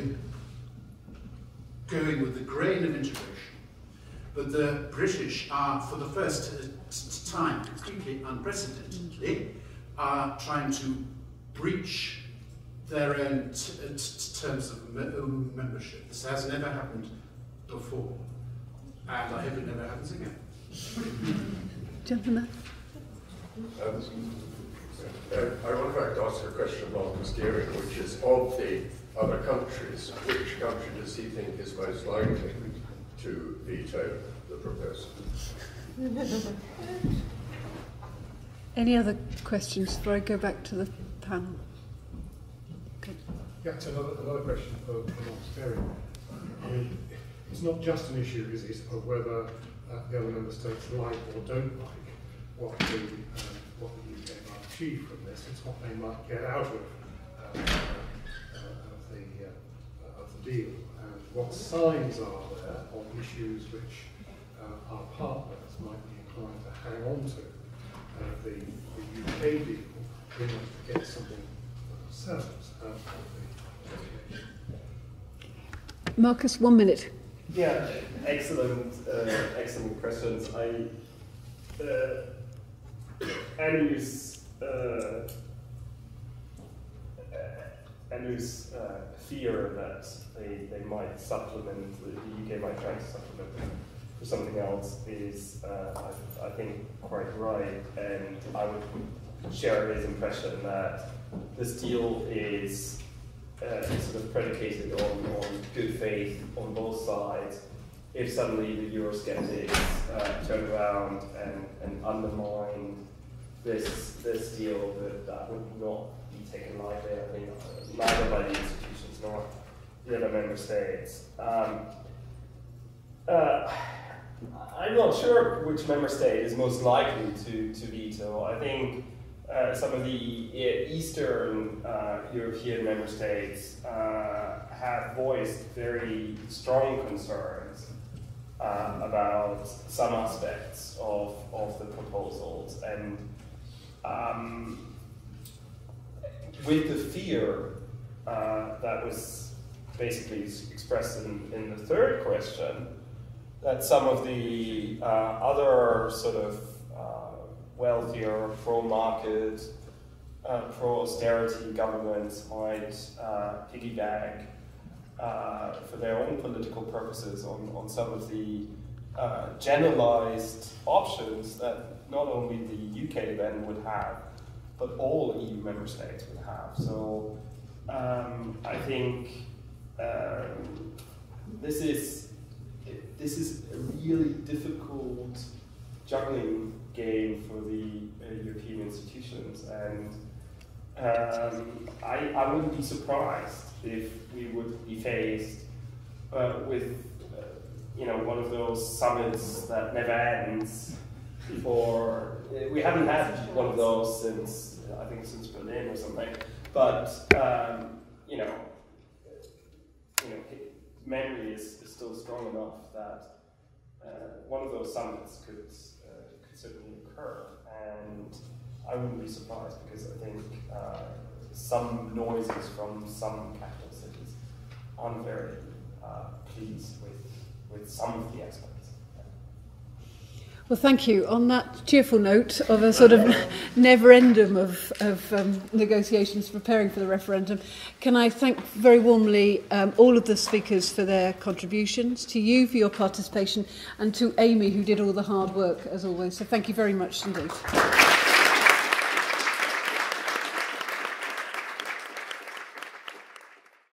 going with the grain of integration, but the British are, for the first uh, time, completely unprecedentedly, are trying to breach their own t t terms of me membership. This has never happened before, and I hope it never happens again. Gentlemen. Um, uh, I would like to ask a question of Markus Gehring, which is, of the other countries, which country does he think is most likely to veto the proposal? Any other questions before I go back to the panel? Okay. Yeah, it's another, another question for, for Markus Gehring. I mean, it's not just an issue, is it, of whether uh, the other member states like or don't like what the, um, what the U K might achieve from this. It's what they might get out of, uh, uh, of, the, uh, of the deal, and what signs are there on issues which uh, our partners might be inclined to hang on to. Uh, the, the U K deal in order to get something for themselves out of the negotiation. Markus, one minute. Yeah, excellent, uh, excellent questions. I, uh, Andrew's, uh, Andrew's uh, fear that they, they might supplement, the U K might try to supplement them for something else is, uh, I, I think, quite right, and I would share his impression that this deal is uh, sort of predicated on, on good faith on both sides. If suddenly the Eurosceptics uh, turn around and, and undermine this this deal, that, that would not be taken lightly, I think, neither by the institutions nor the other member states. Um, uh, I'm not sure which member state is most likely to, to veto. I think uh, some of the Eastern uh, European member states uh, have voiced very strong concerns uh, about some aspects of, of the proposals. And um, with the fear uh, that was basically expressed in, in the third question, that some of the uh, other sort of uh, wealthier, pro-market, uh, pro-austerity governments might uh, piggyback uh, for their own political purposes on, on some of the uh, generalized options that not only the U K then would have, but all E U member states would have. So um, I think um, this is This is a really difficult juggling game for the uh, European institutions, and um, I, I wouldn't be surprised if we would be faced uh, with, uh, you know, one of those summits that never ends. Or uh, we haven't had one of those since I think since Berlin or something. But um, you know, you know. memory is, is still strong enough that uh, one of those summits could, uh, could certainly occur, and I wouldn't be surprised because I think uh, some noises from some capital cities aren't very uh, pleased with, with some of the aspects. Well, thank you. On that cheerful note of a sort of never-endum of, of um, negotiations preparing for the referendum, can I thank very warmly um, all of the speakers for their contributions, to you for your participation, and to Amy, who did all the hard work, as always. So thank you very much indeed.